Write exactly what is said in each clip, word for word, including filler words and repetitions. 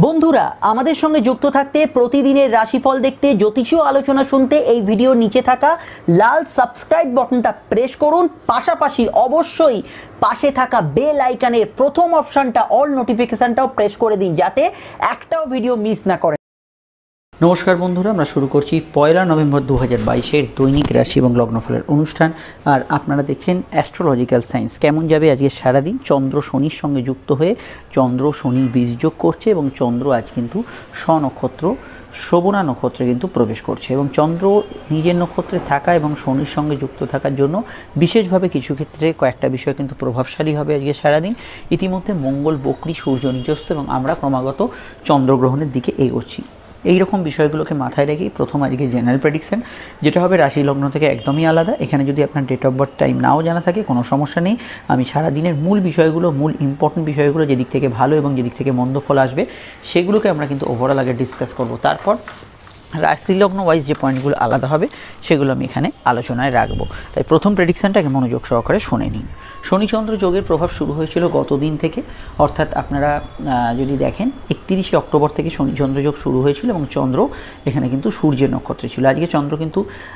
বন্ধুরা আমাদের সঙ্গে যুক্ত থাকতে প্রতিদিনের রাশিফল দেখতে জ্যোতিষীয় আলোচনা শুনতে এই ভিডিওর নিচে থাকা লাল সাবস্ক্রাইব বাটনটা প্রেস করুন। পাশাপাশি অবশ্যই পাশে থাকা বেল আইকনের প্রথম অপশনটা অল নোটিফিকেশনটাও প্রেস করে দিন, যাতে একটাও ভিডিও মিস না করেন। নমস্কার বন্ধুরা, আমরা শুরু করছি পয়লা নভেম্বর দু হাজার বাইশের দৈনিক রাশি এবং লগ্নফলের অনুষ্ঠান। আর আপনারা দেখছেন অ্যাস্ট্রোলজিক্যাল সায়েন্স। কেমন যাবে আজকে সারাদিন? চন্দ্র শনির সঙ্গে যুক্ত হয়ে চন্দ্র শনির বীজযোগ করছে এবং চন্দ্র আজ কিন্তু স্বনক্ষত্র শ্রবণা নক্ষত্রে কিন্তু প্রবেশ করছে এবং চন্দ্র নিজের নক্ষত্রে থাকা এবং শনির সঙ্গে যুক্ত থাকার জন্য বিশেষভাবে কিছু ক্ষেত্রে কয়েকটা বিষয় কিন্তু প্রভাবশালী হবে আজকে সারাদিন। ইতিমধ্যে মঙ্গল বক্রী, সূর্য নিজস্ব এবং আমরা ক্রমাগত চন্দ্রগ্রহণের দিকে এগোচ্ছি। এই রকম বিষয়গুলোকে মাথায় রেখেই প্রথম আজকে জেনারেল প্রেডিকশন, যেটা হবে রাশি লগ্ন থেকে একদমই আলাদা। এখানে যদি আপনার ডেট অফ বার্থ টাইম নাও জানা থাকে কোনো সমস্যা নেই, আমি সারাদিনের মূল বিষয়গুলো, মূল ইম্পর্টেন্ট বিষয়গুলো, যেদিক থেকে ভালো এবং যেদিক থেকে মন্দ ফল আসবে সেগুলোকে আমরা কিন্তু ওভারঅল আগে ডিসকাস করব। তারপর রাশি লগ্ন ওয়াইজ যে পয়েন্টগুলো আলাদা হবে সেগুলো আমি এখানে আলোচনায় রাখবো। তাই প্রথম প্রেডিকশানটাকে মনোযোগ সহকারে শুনে নিন। শনিচন্দ্র যোগের প্রভাব শুরু হয়েছিল গত দিন থেকে, অর্থাৎ আপনারা যদি দেখেন একত্রিশে অক্টোবর থেকে শনিচন্দ্র যোগ শুরু হয়েছিল এবং চন্দ্র এখানে কিন্তু সূর্যের নক্ষত্রে ছিল। আজকে চন্দ্র কিন্তু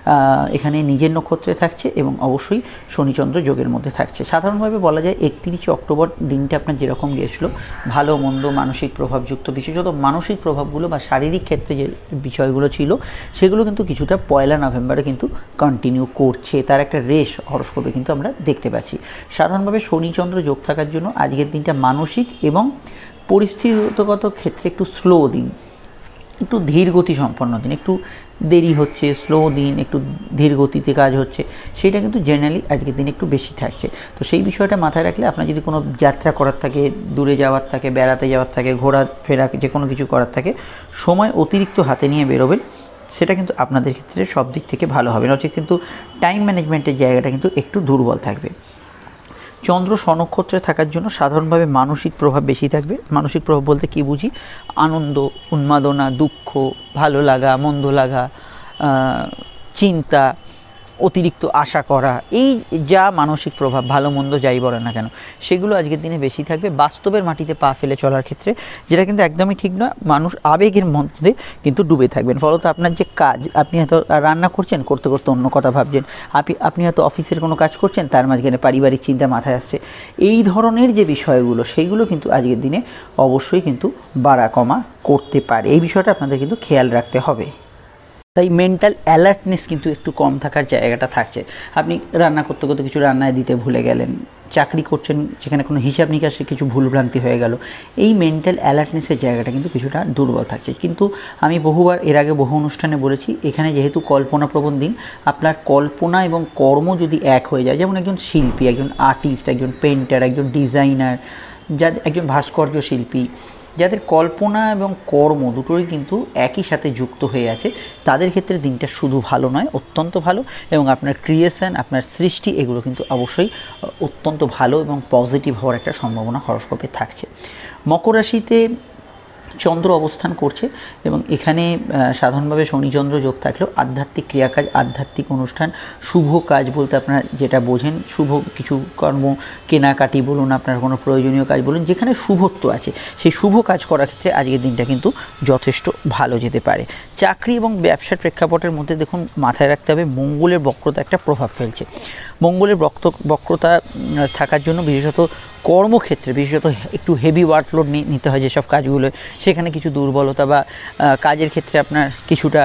এখানে নিজের নক্ষত্রে থাকছে এবং অবশ্যই শনিচন্দ্র যোগের মধ্যে থাকছে। সাধারণভাবে বলা যায় একত্রিশে অক্টোবর দিনটা আপনার যেরকম গিয়েছিল, ভালো মন্দ মানসিক প্রভাবযুক্ত, বিশেষত মানসিক প্রভাবগুলো বা শারীরিক ক্ষেত্রে যে বিষয়গুলো ছিল সেগুলো কিন্তু কিছুটা পয়লা নভেম্বরে কিন্তু কন্টিনিউ করছে। তার একটা রেশ হরোস্কোপে কিন্তু আমরা দেখতে পাচ্ছি। সাধারণভাবে শনিচন্দ্র যোগ থাকার জন্য আজকের দিনটা মানসিক এবং পরিস্থিতিগত ক্ষেত্রে একটু স্লো দিন, একটু ধীর গতি সম্পন্ন দিন, একটু দেরি হচ্ছে, স্লো দিন, একটু ধীর গতিতে কাজ হচ্ছে, সেটা কিন্তু জেনারেলি আজকের দিন একটু বেশি থাকছে। তো সেই বিষয়টা মাথায় রাখলে আপনার যদি কোনো যাত্রা করার থাকে, দূরে যাওয়ার থাকে, বেড়াতে যাওয়ার থাকে, ঘোরা ফেরা যে কোনো কিছু করার থাকে, সময় অতিরিক্ত হাতে নিয়ে বেরোবেন, সেটা কিন্তু আপনাদের ক্ষেত্রে সব দিক থেকে ভালো হবে। নচেত কিন্তু টাইম ম্যানেজমেন্টের জায়গাটা কিন্তু একটু দুর্বল থাকবে। চন্দ্র স্বনক্ষত্রে থাকার জন্য সাধারণভাবে মানসিক প্রভাব বেশি থাকবে। মানসিক প্রভাব বলতে কী বুঝি? আনন্দ, উন্মাদনা, দুঃখ, ভালো লাগা, মন্দ লাগা, চিন্তা, অতিরিক্ত আশা করা, এই যা মানসিক প্রভাব, ভালো মন্দ যাই বলে না কেন, সেগুলো আজকের দিনে বেশি থাকবে। বাস্তবের মাটিতে পা ফেলে চলার ক্ষেত্রে, যেটা কিন্তু একদমই ঠিক নয়, মানুষ আবেগের মধ্যে কিন্তু ডুবে থাকবেন। ফলত আপনার যে কাজ, আপনি হয়তো রান্না করছেন, করতে করতে অন্য কথা ভাবছেন, আপনি আপনি হয়তো অফিসের কোনো কাজ করছেন, তার মাঝখানে পারিবারিক চিন্তা মাথায় আসছে। এই ধরনের যে বিষয়গুলো, সেইগুলো কিন্তু আজকের দিনে অবশ্যই কিন্তু বাড়া কমা করতে পারে। এই বিষয়টা আপনাদের কিন্তু খেয়াল রাখতে হবে। তাই মেন্টাল অ্যালার্টনেস কিন্তু একটু কম থাকার জায়গাটা থাকছে। আপনি রান্না করতে করতে কিছু রান্নায় দিতে ভুলে গেলেন, চাকরি করছেন সেখানে কোনো হিসাব নিকাশে কিছু ভুলভ্রান্তি হয়ে গেল, এই মেন্টাল অ্যালার্টনেসের জায়গাটা কিন্তু কিছুটা দুর্বল থাকছে। কিন্তু আমি বহুবার এর আগে বহু অনুষ্ঠানে বলেছি, এখানে যেহেতু কল্পনাপ্রবণ দিন, আপনার কল্পনা এবং কর্ম যদি এক হয়ে যায়, যেমন একজন শিল্পী, একজন আর্টিস্ট, একজন পেন্টার, একজন ডিজাইনার, যাদের একজন ভাস্কর্য শিল্পী, যাদের কল্পনা এবং কর্ম দুটোই কিন্তু একই সাথে যুক্ত হয়ে আছে, তাদের ক্ষেত্রে দিনটা শুধু ভালো নয়, অত্যন্ত ভালো। এবং আপনার ক্রিয়েশন, আপনার সৃষ্টি, এগুলো কিন্তু অবশ্যই অত্যন্ত ভালো এবং পজিটিভ হওয়ার একটা সম্ভাবনা হরোস্কোপে থাকছে। মকর রাশিতে চন্দ্র অবস্থান করছে এবং এখানে সাধারণভাবে শনিচন্দ্র যোগ থাকলেও আধ্যাত্মিক ক্রিয়াকাজ, আধ্যাত্মিক অনুষ্ঠান, শুভ কাজ বলতে আপনারা যেটা বোঝেন, শুভ কিছু কর্ম, কেনাকাটি বলুন, আপনার কোনো প্রয়োজনীয় কাজ বলুন, যেখানে শুভত্ব আছে, সেই শুভ কাজ করার ক্ষেত্রে আজকের দিনটা কিন্তু যথেষ্ট ভালো যেতে পারে। চাকরি এবং ব্যবসার প্রেক্ষাপটের মধ্যে দেখুন, মাথায় রাখতে হবে মঙ্গলের বক্রতা একটা প্রভাব ফেলছে। মঙ্গলের বক্ত বক্রতা থাকার জন্য বিশেষত কর্মক্ষেত্রে বিশেষত একটু হেভি ওয়ার্কলোড নিতে হয় যেসব কাজগুলো, সেখানে কিছু দুর্বলতা বা কাজের ক্ষেত্রে আপনার কিছুটা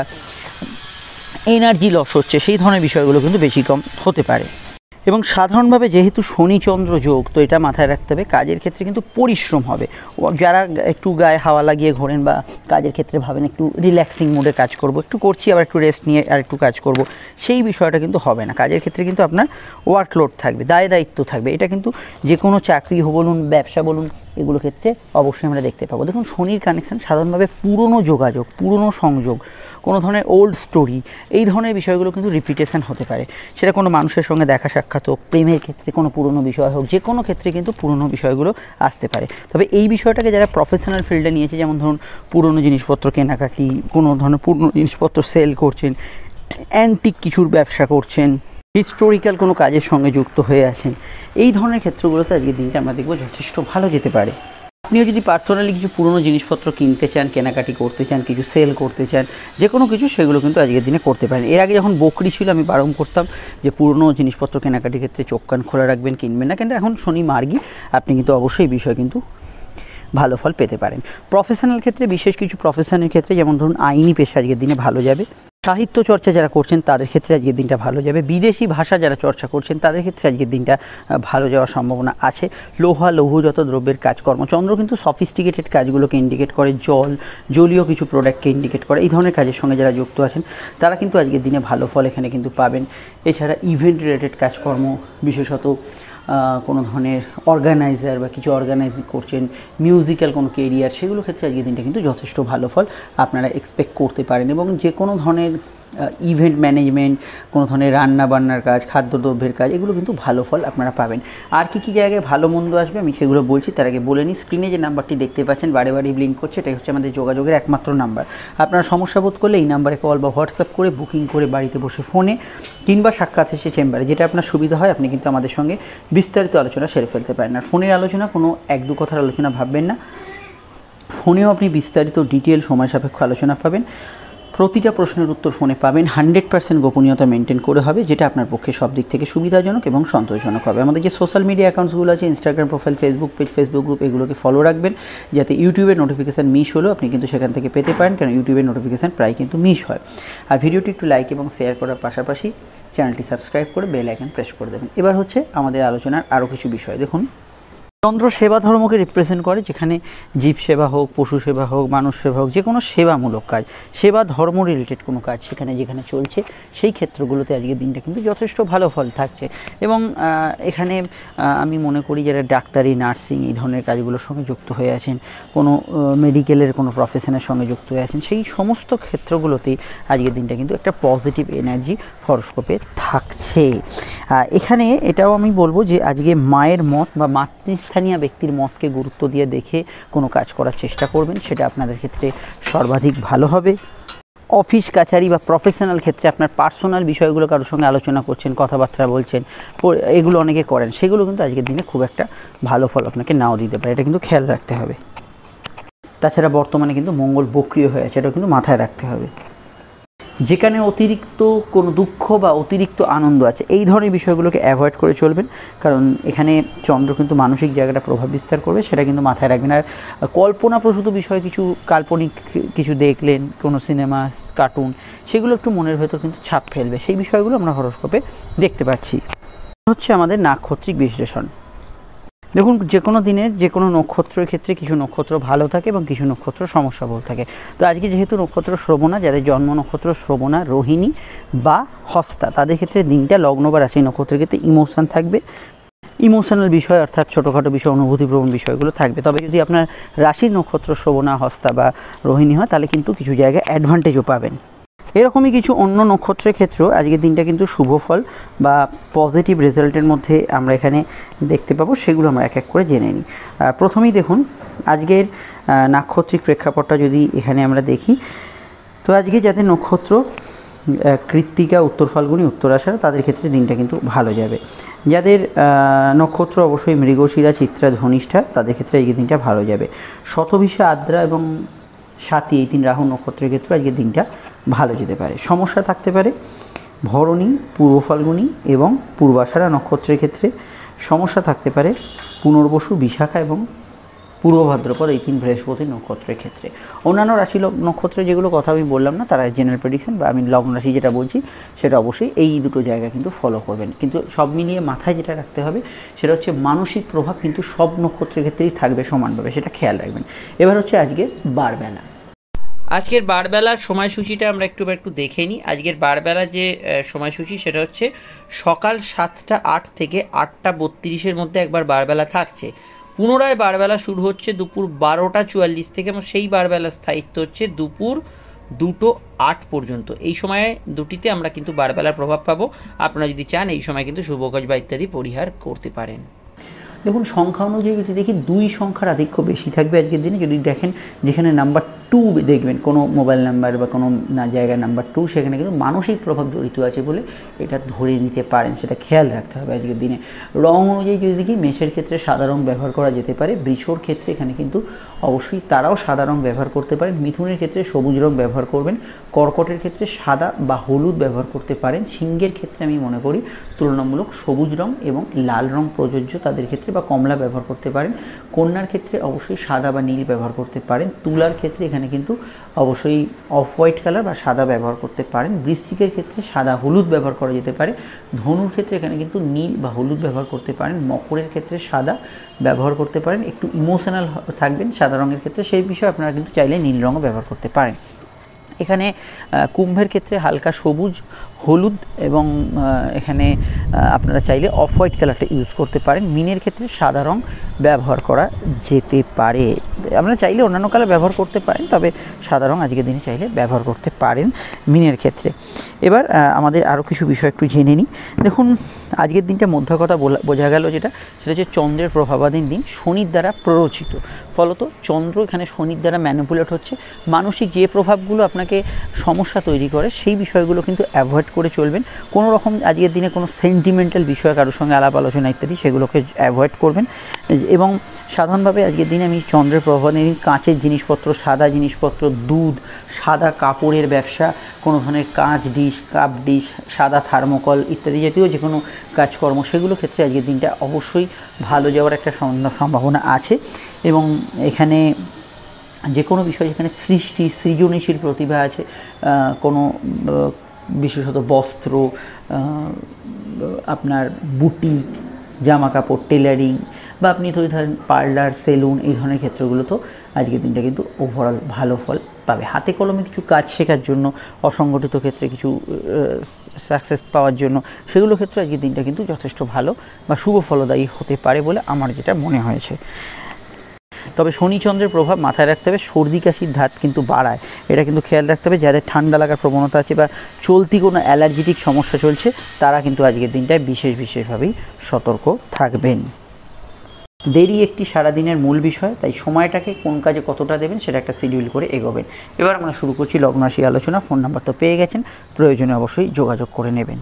এনার্জি লস হচ্ছে, সেই ধরনের বিষয়গুলো কিন্তু বেশি কম হতে পারে। এবং সাধারণভাবে যেহেতু শনিচন্দ্র যোগ, তো এটা মাথায় রাখতে হবে কাজের ক্ষেত্রে কিন্তু পরিশ্রম হবে। যারা একটু গায়ে হাওয়া লাগিয়ে ঘোরেন বা কাজের ক্ষেত্রে ভাবেন একটু রিল্যাক্সিং মুডে কাজ করব, একটু করছি আবার একটু রেস্ট নিয়ে আর একটু কাজ করব, সেই বিষয়টা কিন্তু হবে না। কাজের ক্ষেত্রে কিন্তু আপনার ওয়ার্কলোড থাকবে, দায় দায়িত্ব থাকবে। এটা কিন্তু যে কোনো চাকরি বলুন, ব্যবসা বলুন, এগুলো ক্ষেত্রে অবশ্যই আমরা দেখতে পাবো। দেখুন শনির কানেকশান সাধারণভাবে পুরনো যোগাযোগ, পুরনো সংযোগ, কোনো ধরনের ওল্ড স্টোরি, এই ধরনের বিষয়গুলো কিন্তু রিপিটেশন হতে পারে। সেটা কোনো মানুষের সঙ্গে দেখা সাক্ষাৎ হোক, প্রেমের ক্ষেত্রে কোনো পুরনো বিষয় হোক, যে কোনো ক্ষেত্রে কিন্তু পুরনো বিষয়গুলো আসতে পারে। তবে এই বিষয়টাকে যারা প্রফেশনাল ফিল্ডে নিয়েছে, যেমন ধরুন পুরনো জিনিসপত্র কেনাকাটি, কোনো ধরনের পুরনো জিনিসপত্র সেল করছেন, অ্যান্টিক কিছুর ব্যবসা করছেন, হিস্টোরিক্যাল কোনো কাজের সঙ্গে যুক্ত হয়ে আছেন, এই ধরনের ক্ষেত্রগুলোতে আজকের দিনটা আমরা দেখব যথেষ্ট ভালো যেতে পারে। আপনিও যদি পার্সোনালি কিছু পুরনো জিনিসপত্র কিনতে চান, কেনাকাটি করতে চান, কিছু সেল করতে চান, যে কোনো কিছু, সেগুলো কিন্তু আজকের দিনে করতে পারেন। এর আগে যখন বকরি ছিল আমি বারণ করতাম যে পুরনো জিনিসপত্র কেনাকাটির ক্ষেত্রে চোখ কান খোলা রাখবেন, কিনবেন না, কিন্তু এখন শনি মার্গী, আপনি কিন্তু অবশ্যই এই বিষয়ে কিন্তু ভালো ফল পেতে পারেন। প্রফেশনাল ক্ষেত্রে, বিশেষ কিছু প্রফেশনের ক্ষেত্রে, যেমন ধরুন আইনি পেশা আজকের দিনে ভালো যাবে। সাহিত্য চর্চা যারা করছেন তাদের ক্ষেত্রে আজকের দিনটা ভালো যাবে। বিদেশি ভাষা যারা চর্চা করছেন তাদের ক্ষেত্রে আজকের দিনটা ভালো যাওয়ার সম্ভাবনা আছে। লোহা লৌহজাত দ্রব্যের কাজকর্ম, চন্দ্র কিন্তু সফিস্টিকেটেড কাজগুলোকে ইন্ডিকেট করে, জল জলীয় কিছু প্রোডাক্টকে ইন্ডিকেট করে। এই ধরনের কাজের সঙ্গে যারা যুক্ত আছেন তারা কিন্তু আজকের দিনে ভালো ফল এখানে কিন্তু পাবেন। এছাড়া ইভেন্ট রিলেটেড কাজকর্ম, বিশেষত কোনো ধরনের অর্গানাইজার বা কিছু অর্গানাইজিং করছেন, মিউজিক্যাল কোনো কেরিয়ার, সেগুলো ক্ষেত্রে আজকের দিনটা কিন্তু যথেষ্ট ভালো ফল আপনারা এক্সপেক্ট করতে পারেন। এবং যে কোনো ধরনের ইভেন্ট ম্যানেজমেন্ট, কোনো ধরনের রান্না বান্নার কাজ, খাদ্যদ্রব্যের কাজ, এগুলো কিন্তু ভালো ফল আপনারা পাবেন। আর কী কী জায়গায় ভালো মন্দ আসবে আমি সেগুলো বলছি, তার আগে বলে নিই, স্ক্রিনে যে নাম্বারটি দেখতে পাচ্ছেন বারে বারে ব্লিঙ্ক করছে, এটাই হচ্ছে আমাদের যোগাযোগের একমাত্র নাম্বার। আপনারা সমস্যা বোধ করলে এই নাম্বারে কল বা হোয়াটসঅ্যাপ করে বুকিং করে বাড়িতে বসে ফোনে কিংবা সাক্ষাৎ এসে চেম্বারে, যেটা আপনার সুবিধা হয়, আপনি কিন্তু আমাদের সঙ্গে বিস্তারিত আলোচনা সেরে ফেলতে পারেন। আর ফোনের আলোচনা কোনো এক দু কথার আলোচনা ভাববেন না, ফোনেও আপনি বিস্তারিত ডিটেল সময় সাপেক্ষ আলোচনা পাবেন। প্রতিটা প্রশ্নের উত্তর ফোনে পাবেন, হান্ড্রেড পার্সেন্ট গোপনীয়তা মেনটেন করে হবে, যেটা আপনার পক্ষে সব দিক থেকে সুবিধাজনক এবং সন্তোষজনক হবে। আমাদের যে সোশ্যাল মিডিয়া অ্যাকাউন্টসগুলো আছে, Instagram profile, Facebook page, Facebook group, এগুলোকে ফলো রাখবেন, যাতে ইউটিউবের নোটিফিকেশান মিস হলেও আপনি কিন্তু সেখান থেকে পেতে পারেন, কারণ ইউটিউবের নোটিফিকেশান প্রায় কিন্তু মিস হয়। আর ভিডিওটি একটু লাইক এবং শেয়ার করার পাশাপাশি চ্যানেলটি সাবস্ক্রাইব করে বেল আইকন প্রেস করে দেবেন। এবার হচ্ছে আমাদের আলোচনার আরও কিছু বিষয়। দেখুন, চন্দ্র সেবা ধর্মকে রিপ্রেজেন্ট করে, যেখানে জীব সেবা হোক, পশু সেবা হোক, মানুষ সেবা হোক, যে কোনো সেবামূলক কাজ, সেবা ধর্ম রিলেটেড কোনো কাজ সেখানে যেখানে চলছে, সেই ক্ষেত্রগুলোতে আজকের দিনটা কিন্তু যথেষ্ট ভালো ফল থাকছে। এবং এখানে আমি মনে করি যারা ডাক্তারি, নার্সিং, এই ধরনের কাজগুলোর সঙ্গে যুক্ত হয়ে আছেন, কোনো মেডিকেলের কোনো প্রফেশনের সঙ্গে যুক্ত হয়ে আছেন, সেই সমস্ত ক্ষেত্রগুলোতেই আজকের দিনটা কিন্তু একটা পজিটিভ এনার্জি হরোস্কোপে থাকছে। এখানে এটাও আমি বলবো যে আজকে মায়ের মত বা মাতৃস্থানীয় ব্যক্তির মতকে গুরুত্ব দিয়ে দেখে কোনো কাজ করার চেষ্টা করবেন, সেটা আপনাদের ক্ষেত্রে সর্বাধিক ভালো হবে। অফিস কাছারি বা প্রফেশনাল ক্ষেত্রে আপনার পার্সোনাল বিষয়গুলো কারোর সঙ্গে আলোচনা করছেন, কথাবার্তা বলছেন, এগুলো অনেকে করেন, সেগুলো কিন্তু আজকের দিনে খুব একটা ভালো ফল আপনাকে নাও দিতে পারে, এটা কিন্তু খেয়াল রাখতে হবে। তাছাড়া বর্তমানে কিন্তু মঙ্গল বক্রিয় হয়ে আছে, এটাও কিন্তু মাথায় রাখতে হবে। যেখানে অতিরিক্ত কোনো দুঃখ বা অতিরিক্ত আনন্দ আছে, এই ধরনের বিষয়গুলোকে অ্যাভয়েড করে চলবেন, কারণ এখানে চন্দ্র কিন্তু মানসিক জায়গাটা প্রভাব বিস্তার করবে, সেটা কিন্তু মাথায় রাখবেন। আর কল্পনাপ্রসূত বিষয় কিছু, কাল্পনিক কিছু দেখলেন, কোনো সিনেমা, কার্টুন, সেগুলো একটু মনের ভেতর কিন্তু ছাপ ফেলবে, সেই বিষয়গুলো আমরা হরোস্কোপে দেখতে পাচ্ছি। হচ্ছে আমাদের নাক্ষত্রিক বিশ্লেষণ। দেখুন, যে কোনো দিনের যে কোনো নক্ষত্রের ক্ষেত্রে কিছু নক্ষত্র ভালো থাকে এবং কিছু নক্ষত্র সমস্যা বল থাকে। তো আজকে যেহেতু নক্ষত্র শ্রবণা, যাদের জন্ম নক্ষত্র শ্রবণা, রোহিণী বা হস্তা, তাদের ক্ষেত্রে দিনটা লগ্ন বা রাশি নক্ষত্রের ক্ষেত্রে ইমোশন থাকবে, ইমোশনাল বিষয় অর্থাৎ ছোটোখাটো বিষয়, অনুভূতিপ্রবণ বিষয়গুলো থাকবে। তবে যদি আপনার রাশির নক্ষত্র শ্রবণা, হস্তা বা রোহিণী হয়, তাহলে কিন্তু কিছু জায়গায় অ্যাডভান্টেজও পাবেন। এরকমই কিছু অন্য নক্ষত্রের ক্ষেত্রেও আজকের দিনটা কিন্তু শুভ ফল বা পজিটিভ রেজাল্টের মধ্যে আমরা এখানে দেখতে পাবো, সেগুলো আমরা এক এক করে জেনে নিই। প্রথমেই দেখুন, আজকের নাক্ষত্রিক প্রেক্ষাপটটা যদি এখানে আমরা দেখি, তো আজকে যাদের নক্ষত্র কৃত্তিকা, উত্তর ফাল্গুনী, উত্তরাষাঢ়, তাদের ক্ষেত্রে দিনটা কিন্তু ভালো যাবে। যাদের নক্ষত্র অবশ্যই মৃগশিরা, চিত্রা, ধনিষ্ঠা, তাদের ক্ষেত্রে আজকের দিনটা ভালো যাবে। শতভিষা, আদ্রা এবং সাথী, এই তিন রাহু নক্ষত্রের ক্ষেত্রে আজকের দিনটা ভালো যেতে পারে। সমস্যা থাকতে পারে ভরণী, পূর্ব ফাল্গুনী এবং পূর্বাষাঢ়া নক্ষত্রের ক্ষেত্রে। সমস্যা থাকতে পারে পুনর্বসু, বিশাখা এবং পূর্ব ভাদ্রপদ, এই তিন বৃহস্পতি নক্ষত্রের ক্ষেত্রে। অন্যান্য রাশি নক্ষত্রের যেগুলো কথা আমি বললাম না, তারা জেনারেল প্রেডিকশন বা আমি লগ্ন রাশি যেটা বলছি, সেটা অবশ্যই এই দুটো জায়গা কিন্তু ফলো করবেন। কিন্তু সব মিলিয়ে মাথায় যেটা রাখতে হবে সেটা হচ্ছে মানসিক প্রভাব কিন্তু সব নক্ষত্রের ক্ষেত্রেই থাকবে সমানভাবে, সেটা খেয়াল রাখবেন। এবার হচ্ছে আজকের বারবেলা। আজকের বারবেলার সময়সূচিটা আমরা একটু একটু দেখে নিই। আজকের বারবেলা যে সময়সূচি সেটা হচ্ছে সকাল সাতটা আট থেকে আটটা বত্রিশের মধ্যে একবার বারবেলা থাকছে। পুনরায় বারবেলা শুরু হচ্ছে দুপুর বারোটা চুয়াল্লিশ থেকে, এবং সেই বারবেলার স্থায়িত্ব হচ্ছে দুপুর দুটো আট পর্যন্ত। এই সময়ে দুটিতে আমরা কিন্তু বারবেলার প্রভাব পাবো। আপনারা যদি চান এই সময় কিন্তু শুভ কাজ বা ইত্যাদি পরিহার করতে পারেন। দেখুন, সংখ্যা অনুযায়ী যদি দেখি, দুই সংখ্যার আধিক্য বেশি থাকবে আজকের দিনে। যদি দেখেন যেখানে নাম্বার টু দেখবেন কোনো মোবাইল নাম্বার বা কোনো না জায়গার নাম্বার টু, সেখানে কিন্তু মানসিক প্রভাব জড়িত আছে বলে এটা ধরে নিতে পারেন, সেটা খেয়াল রাখতে হবে আজকের দিনে। রং অনুযায়ী যদি দেখি, মেষের ক্ষেত্রে সাদা রং ব্যবহার করা যেতে পারে, বৃষর ক্ষেত্রে এখানে কিন্তু অবশ্যই তারাও সাদা রং ব্যবহার করতে পারেন, মিথুনের ক্ষেত্রে সবুজ রং ব্যবহার করবেন, কর্কটের ক্ষেত্রে সাদা বা হলুদ ব্যবহার করতে পারেন, সিংহের ক্ষেত্রে আমি মনে করি তুলনামূলক সবুজ রং এবং লাল রং প্রযোজ্য তাদের ক্ষেত্রে, বা কমলা ব্যবহার করতে পারেন, কন্যার ক্ষেত্রে অবশ্যই সাদা বা নীল ব্যবহার করতে পারেন, তুলার ক্ষেত্রে এখানে কিন্তু অবশ্যই অফ হোয়াইট কালার বা সাদা ব্যবহার করতে পারেন, বৃশ্চিকের ক্ষেত্রে সাদা হলুদ ব্যবহার করা যেতে পারে, ধনুর ক্ষেত্রে এখানে কিন্তু নীল বা হলুদ ব্যবহার করতে পারেন, মকরের ক্ষেত্রে সাদা ব্যবহার করতে পারেন, একটু ইমোশনাল থাকবেন সাদা রঙের ক্ষেত্রে, সেই বিষয়ে আপনারা কিন্তু চাইলে নীল রঙও ব্যবহার করতে পারেন। এখানে কুম্ভের ক্ষেত্রে হালকা সবুজ, হলুদ এবং এখানে আপনারা চাইলে অফ হোয়াইট কালারটা ইউজ করতে পারেন। মীনের ক্ষেত্রে সাদা রং ব্যবহার করা যেতে পারে, আপনারা চাইলে অন্যান্য কালার ব্যবহার করতে পারেন, তবে সাদা রং আজকের দিনে চাইলে ব্যবহার করতে পারেন মীনের ক্ষেত্রে। এবার আমাদের আরও কিছু বিষয় একটু জেনে নিই। দেখুন, আজকের দিনটা মধ্য কথা বোঝা গেল যেটা, সেটা হচ্ছে চন্দ্রের প্রভাবাধীন দিন, শনির দ্বারা প্ররোচিত, ফলত চন্দ্র এখানে শনির দ্বারা ম্যানিপুলেট হচ্ছে। মানসিক যে প্রভাবগুলো আপনাকে সমস্যা তৈরি করে সেই বিষয়গুলো কিন্তু অ্যাভয়েড করে চলবেন। কোনো রকম আজকের দিনে কোনো সেন্টিমেন্টাল বিষয় কারোর সঙ্গে আলাপ আলোচনা ইত্যাদি সেগুলোকে অ্যাভয়েড করবেন। এবং সাধারণভাবে আজকের দিনে আমি চন্দ্রের প্রভাবাধীন কাঁচের জিনিসপত্র, সাদা জিনিসপত্র, দুধ, সাদা কাপড়ের ব্যবসা, কোনো ধরনের কাঁচ ডিশ, কাপ ডিশ, সাদা থার্মোকল ইত্যাদি জাতীয় যে কোনো কাজকর্ম, সেগুলো ক্ষেত্রে আজকের দিনটা অবশ্যই ভালো যাওয়ার একটা সম্ভাবনা আছে। এবং এখানে যে কোনো বিষয় যেখানে সৃষ্টি, সৃজনশীল প্রতিভা আছে, কোনো বিশেষত বস্ত্র, আপনার বুটিক, জামা কাপড়, টেলারিং, বা আপনি তো ধরেন পার্লার, সেলুন, এই ধরনের ক্ষেত্রগুলো তো আজকের দিনটা কিন্তু ওভারঅল ভালো ফল পাবে। হাতে কলমে কিছু কাজ শেখার জন্য, অসংগঠিত ক্ষেত্রে কিছু সাকসেস পাওয়ার জন্য, সেগুলো ক্ষেত্রে আজকের দিনটা কিন্তু যথেষ্ট ভালো বা শুভ ফলদায়ী হতে পারে বলে আমার যেটা মনে হয়েছে। তবে শনিচন্দ্রের প্রভাব মাথায় রাখতে হবে, সর্দি কাশির ধাত কিন্তু বাড়ায়, এটা কিন্তু খেয়াল রাখতে হবে। যাদের ঠান্ডা লাগার প্রবণতা আছে বা চলতি কোনো অ্যালার্জিটিক সমস্যা চলছে, তারা কিন্তু আজকের দিনটায় বিশেষ বিশেষভাবেই সতর্ক থাকবেন। দেরি একটি সারাদিনের মূল বিষয়, তাই সময়টাকে কোন কাজে কতটা দেবেন সেটা একটা শিডিউল করে এগোবেন। এবার আমরা শুরু করছি লগ্ন রাশি আলোচনা। ফোন নাম্বার তো পেয়ে গেছেন, প্রয়োজনে অবশ্যই যোগাযোগ করে নেবেন।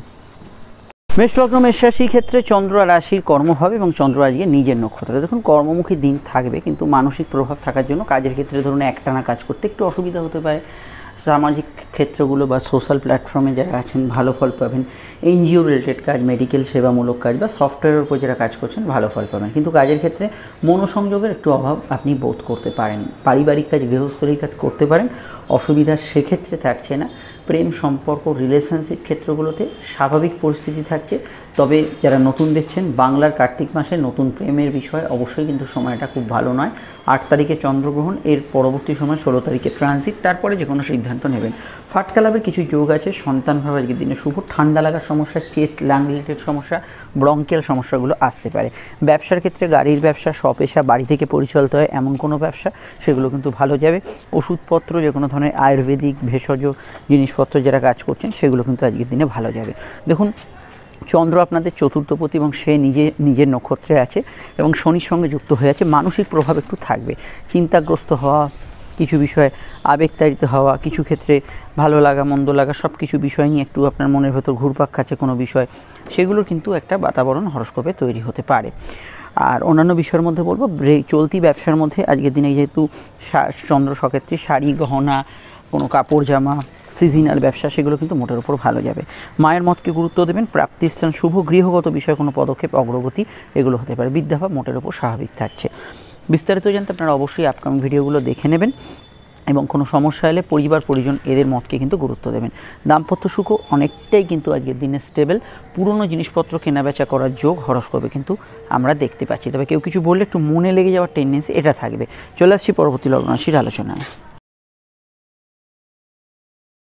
মেষ লগ্ন মেষ রাশির ক্ষেত্রে চন্দ্র রাশির কর্ম হবে এবং চন্দ্র আজকে নিজের নক্ষত্রে। দেখুন, কর্মমুখী দিন থাকবে, কিন্তু মানসিক প্রভাব থাকার জন্য কাজের ক্ষেত্রে ধরুন একটানা কাজ করতে একটু অসুবিধা হতে পারে। সামাজিক ক্ষেত্রগুলো বা সোশ্যাল প্ল্যাটফর্মে যারা আছেন ভালো ফল পাবেন। এনজিও রিলেটেড কাজ, মেডিকেল সেবামূলক কাজ বা সফটওয়্যারের উপর যারা কাজ করছেন ভালো ফল পাবেন, কিন্তু কাজের ক্ষেত্রে মনোসংযোগের একটু অভাব আপনি বোধ করতে পারেন। পারিবারিক কাজ, গৃহস্থলীর কাজ করতে পারেন, অসুবিধা সেক্ষেত্রে থাকছে না। প্রেম সম্পর্ক, রিলেশনশিপ ক্ষেত্রগুলোতে স্বাভাবিক পরিস্থিতি থাকছে। তবে যারা নতুন দেখছেন, বাংলার কার্তিক মাসে নতুন প্রেমের বিষয় অবশ্যই কিন্তু সময়টা খুব ভালো নয়। আট তারিখে চন্দ্রগ্রহণ, এর পরবর্তী সময় ষোলো তারিখে ট্রানজিট, তারপরে যে কোনো সিদ্ধান্ত নেবেন। ফাটকা লাভের কিছু যোগ আছে, সন্তান ভাব আজকের দিনে শুভ। ঠান্ডা লাগার সমস্যা, চেস্ট লাং রিলেটেড সমস্যা, ব্রঙ্কিয়াল সমস্যাগুলো আসতে পারে। ব্যবসার ক্ষেত্রে গাড়ির ব্যবসা, স্বপেশা, বাড়ি থেকে পরিচালিত হয় এমন কোনো ব্যবসা, সেগুলো কিন্তু ভালো যাবে। ওষুধপত্র, যে কোনো ধরনের আয়ুর্বেদিক ভেষজ জিনিসপত্র যারা কাজ করছেন, সেগুলো কিন্তু আজকের দিনে ভালো যাবে। দেখুন, চন্দ্র আপনাদের চতুর্থপতি এবং সে নিজে নিজের নক্ষত্রে আছে এবং শনির সঙ্গে যুক্ত হয়ে আছে। মানসিক প্রভাব একটু থাকবে, চিন্তাগ্রস্ত হওয়া, কিছু বিষয়ে আবেগতাড়িত হওয়া, কিছু ক্ষেত্রে ভালো লাগা মন্দ লাগা, সব কিছু বিষয় নিয়ে একটু আপনার মনের ভেতর ঘুরপাক খাচ্ছে কোনো বিষয়, সেগুলোর কিন্তু একটা বাতাবরণ হরস্কোপে তৈরি হতে পারে। আর অন্যান্য বিষয়ের মধ্যে বলবো, চলতি ব্যবসার মধ্যে আজকের দিনে যেহেতু চন্দ্র সক্ষেত্রে শাড়ি, গহনা, কোনো কাপড় জামা, সিজনাল ব্যবসা, সেগুলো কিন্তু মোটের উপর ভালো যাবে। মায়ের মতকে গুরুত্ব দেবেন। প্রাপ্তিস্থান শুভ, গৃহগত বিষয়ে কোনো পদক্ষেপ, অগ্রগতি এগুলো হতে পারে। বিদ্যাভাব মোটের উপর স্বাভাবিক থাকছে। বিস্তারিত জানতে আপনারা অবশ্যই আপকামিং ভিডিওগুলো দেখে নেবেন এবং কোনো সমস্যা এলে পরিবার পরিজন এদের মতকে কিন্তু গুরুত্ব দেবেন। দাম্পত্য সুখও অনেকটাই কিন্তু আজকের দিনে স্টেবল। পুরনো জিনিসপত্র কেনাবেচা করার যোগ হরস্কোপে কিন্তু আমরা দেখতে পাচ্ছি। তবে কেউ কিছু বললে একটু মনে লেগে যাওয়ার টেন্ডেন্সি এটা থাকবে। চলে আসছি পরবর্তী লগ্ন রাশির আলোচনায়।